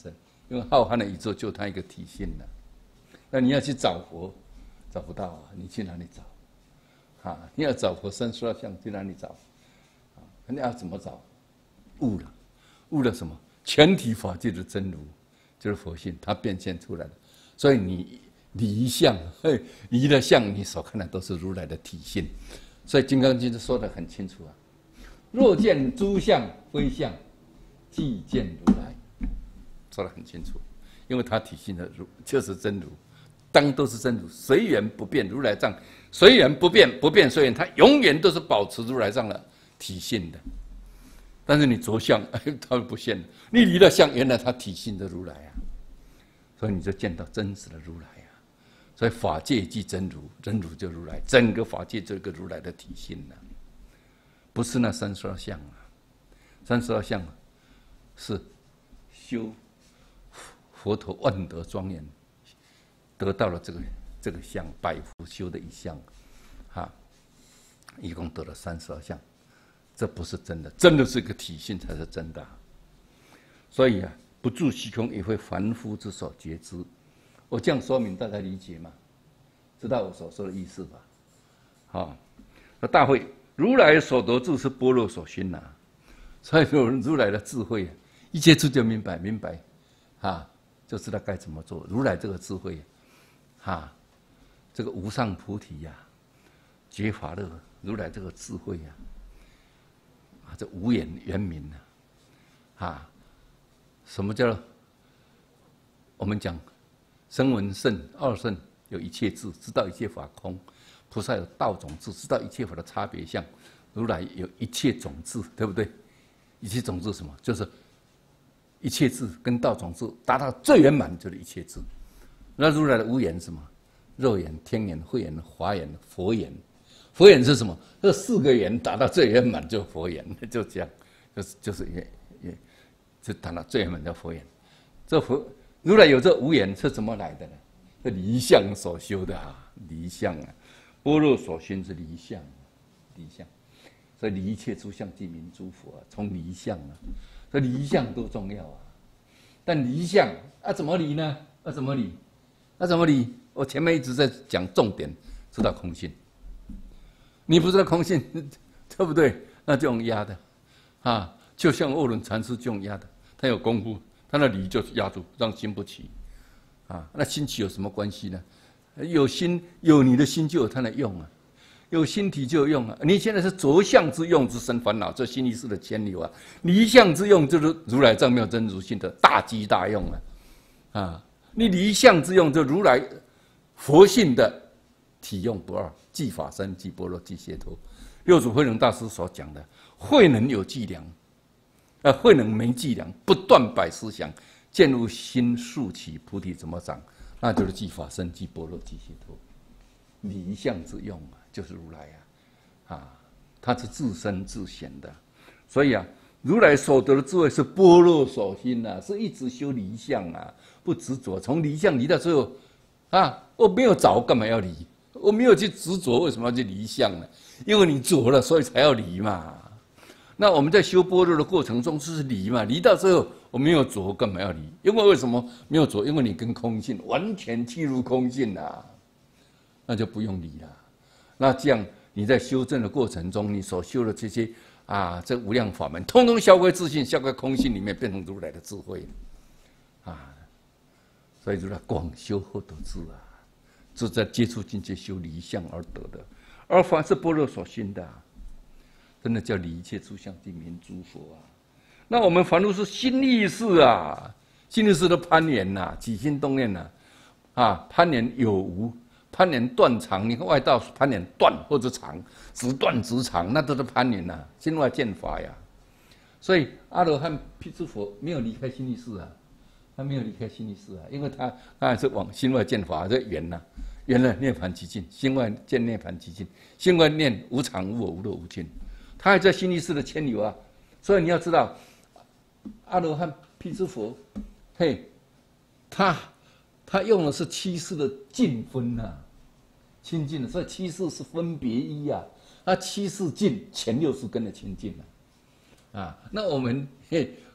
因为浩瀚的宇宙就它一个体现了。那你要去找佛，找不到啊，你去哪里找？啊，你要找佛身说相去哪里找？啊，你要怎么找？悟了，悟了什么？全体法界的真如，就是佛性，它变现出来了。所以你离相，离了相，你所看的都是如来的体性。所以《金刚经》就说得很清楚啊：若见诸相非相，即见如来。说得很清楚，因为它体性的如就是真如，当都是真如，随缘不变。如来藏随缘不变，不变随缘，它永远都是保持如来藏的体性的。但是你着相，它不现了。你离了相，原来它体性的如来啊，所以你就见到真实的如来啊。所以法界即真如，真如就如来，整个法界就一个如来的体性啊，不是那32相啊。32相是修佛陀万德庄严，得到了这个相，百福修的一相，啊，一共得了32相。这不是真的，真的是一个体性才是真的。所以啊，不住虚空，也会凡夫之所觉知。我这样说明，大家理解吗？知道我所说的意思吧？好，那大会如来所得智是般若所熏呐，所以说如来的智慧，一接触就明白，啊，就知道该怎么做。如来这个智慧，啊，这个无上菩提呀，觉法乐，如来这个智慧呀。这无眼圆明啊，什么叫我们讲声闻圣、二圣有一切智，知道一切法空；菩萨有道种智，知道一切法的差别相；如来有一切种智，对不对？一切种智什么？就是一切智跟道种智达到最圆满，就是一切智。那如来的无眼是什么？肉眼、天眼、慧眼、华眼、佛眼。佛眼是什么？这4个眼达到最圆满就佛眼，就这样，就是就达到最圆满叫佛眼。这佛如来有这无眼是怎么来的呢？这离相所修的啊，离相啊，般若所熏是离相，离相。所以离一切诸相即名诸佛啊，从离相啊，所以离相多重要啊。但离相啊怎么离呢？怎么离？怎么离？我前面一直在讲重点，知道空性。你不知道空性，对不对？那就用压的，啊，就像沃伦禅师就用压的，他有功夫，他那理就压住，让心不起，啊，那心起有什么关系呢？有心，有你的心就有它的用啊，有心体就有用啊。你现在是着相之用之生烦恼，这心意识的牵流啊；离相之用就是如来藏妙真如性的大机大用啊，啊，你离相之用就如来佛性的体用不二。即法身，即般若，即解脱。六祖慧能大师所讲的，慧能有伎俩，慧能没伎俩，不断摆思想，见入心速起，菩提怎么长？那就是即法身，即般若，即解脱。离相之用啊，就是如来啊，他是自身自显的。所以啊，如来所得的智慧是般若所熏啊，是一直修离相啊，不执着。从离相离到最后啊，我没有找，干嘛要离？我没有去执着，为什么要去离相呢？因为你着了，所以才要离嘛。那我们在修般若的过程中就是离嘛，离到最后我没有着，干嘛要离？因为什么没有着？因为你跟空性完全契入空性了，那就不用离了。那这样你在修正的过程中，你所修的这些啊，这无量法门，通通消归自性，消归空性里面，变成如来的智慧啊。所以如来广修后得智啊。是在接触境界修离相而得的，而凡是般若所熏的，真的叫离一切诸相即名诸佛啊。那我们凡夫是心意识啊，心意识的攀缘呐，起心动念呐，啊，攀缘有无，攀缘断常。你看外道攀缘断或者常，直断直长，那都是攀缘呐，心外见法呀。所以阿罗汉辟支佛没有离开心意识啊。他没有离开心意识啊，因为他还是往心外见法，这圆呐，圆了涅槃极尽，心外见涅槃极尽，心外念无常无我无乐无尽，他还在心意识的牵流啊。所以你要知道，阿罗汉辟支佛，嘿，他用的是七世的尽分呐，清净的，所以七世是分别一啊，他七世尽前6世根的清净啊。那我们嘿，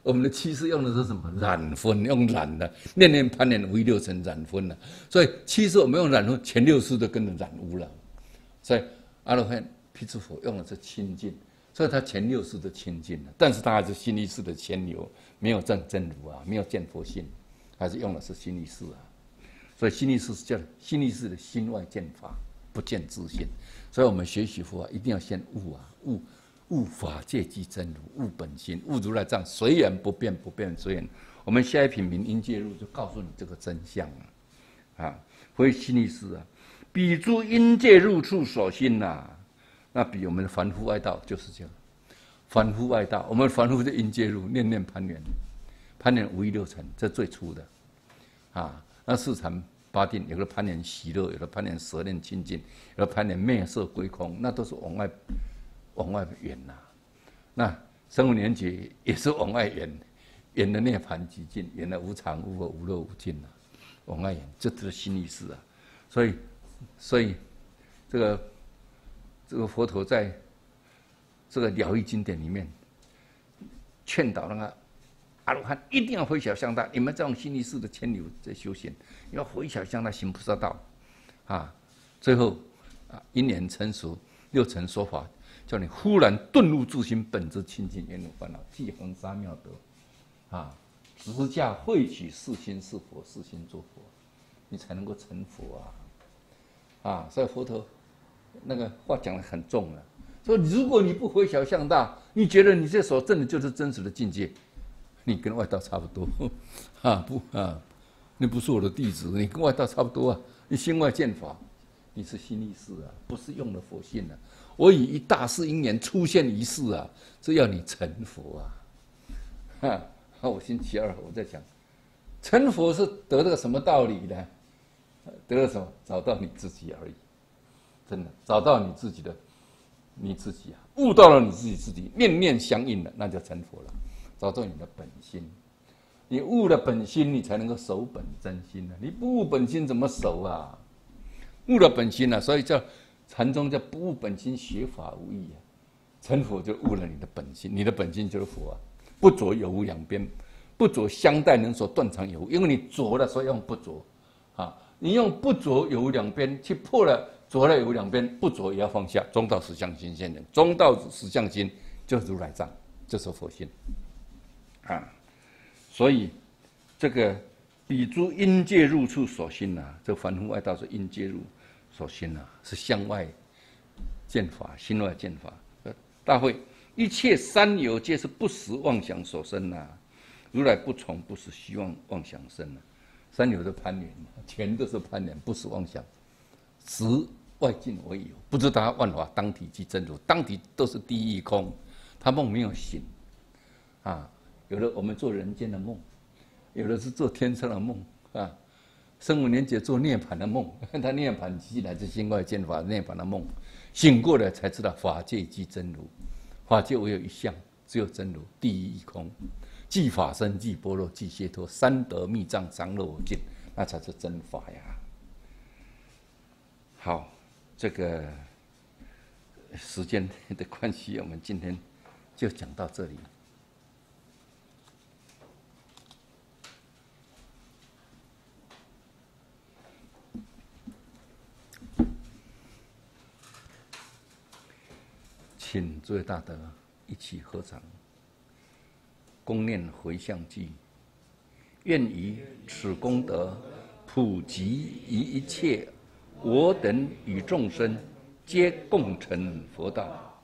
我们的七世用的是什么？染分，用染的，念念攀缘无一六尘染分了。所以七世我们用染分，前六世都跟着染污了。所以阿罗汉、辟支佛用的是清净，所以他前六世都清净了，但是他还是心意识的牵流，没有证真如啊，没有见佛性，还是用的是心意识啊。所以心意识是叫心意识的心外见法，不见自性。所以我们学习佛一定要先悟啊，悟法界即真如，悟本心，悟如来藏，随缘不变，不变随缘。我们下一品明因介入，就告诉你这个真相啊！所以心意识啊，彼诸因界入处所心呐，那比我们的凡夫外道就是这样。凡夫外道，我们凡夫的因界入，念念攀缘，攀缘无一六尘，这最初的啊。那四禅八定，有的攀缘喜乐，有的攀缘舍念清净，有的攀缘灭色归空，那都是往外缘呐。那声闻缘觉也是往外缘，缘的涅槃极尽，缘的无常无我无乐无尽呐，往外缘，这都是心意识啊。所以这个佛陀在这个疗愈经典里面劝导那个阿罗汉一定要回小向大，你们这种心意识的牵流在修行，要回小向大行菩萨道啊。最后啊，因缘成熟，六尘说法，叫你忽然顿悟自心本质清净，缘无烦恼，即恒沙妙德啊！直驾慧取是心是佛，是心作佛，你才能够成佛啊！所以佛陀那个话讲得很重了，说如果你不回小向大，你觉得你这所证的就是真实的境界，你跟外道差不多你不是我的弟子，你跟外道差不多啊！你心外见法，你是心意识啊，不是用了佛性啊。我以一大事因缘出现一世啊，这要你成佛啊！我星期二我在讲，成佛是得了什么道理呢？得了什么？找到你自己而已，真的找到你自己啊，悟到了你自己，念念相应了，那就成佛了。找到你的本心，你悟了本心，你才能够守本真心啊！你不悟本心怎么守啊？悟了本心啊，所以叫禅宗叫不悟本心，学法无益啊。成佛就悟了你的本心，你的本心就是佛啊。不着有无两边，不着相待能所断常有无，因为你着了，所以用不着啊。你用不着有无两边去破了着了有无两边，不着也要放下，中道实相心现前，中道实相心就是如来藏，就是佛性啊。所以这个彼诸因界入处所心啊，这凡夫外道是因界入所心啊，是向外见法，心外见法。大会一切三有皆是不实妄想所生呐、如来不从不实虚妄想生呐、三有的攀缘，全都是攀缘，不实妄想，实外境为有，不知他万法当体即真如，当体都是第一空，他梦没有醒啊。有的我们做人间的梦，有的是做天上的梦啊。声闻缘觉做涅槃的梦，他涅槃即来自心外见法，涅槃的梦，醒过来才知道法界即真如，法界唯有一相，只有真如，第一义空，即法身，即般若，即解脱，三德密藏常乐我净，那才是真法呀。好，这个时间的关系，我们今天就讲到这里。请诸位大德一起合掌，恭念回向偈，愿以此功德普及于一切我等与众生，皆共成佛道。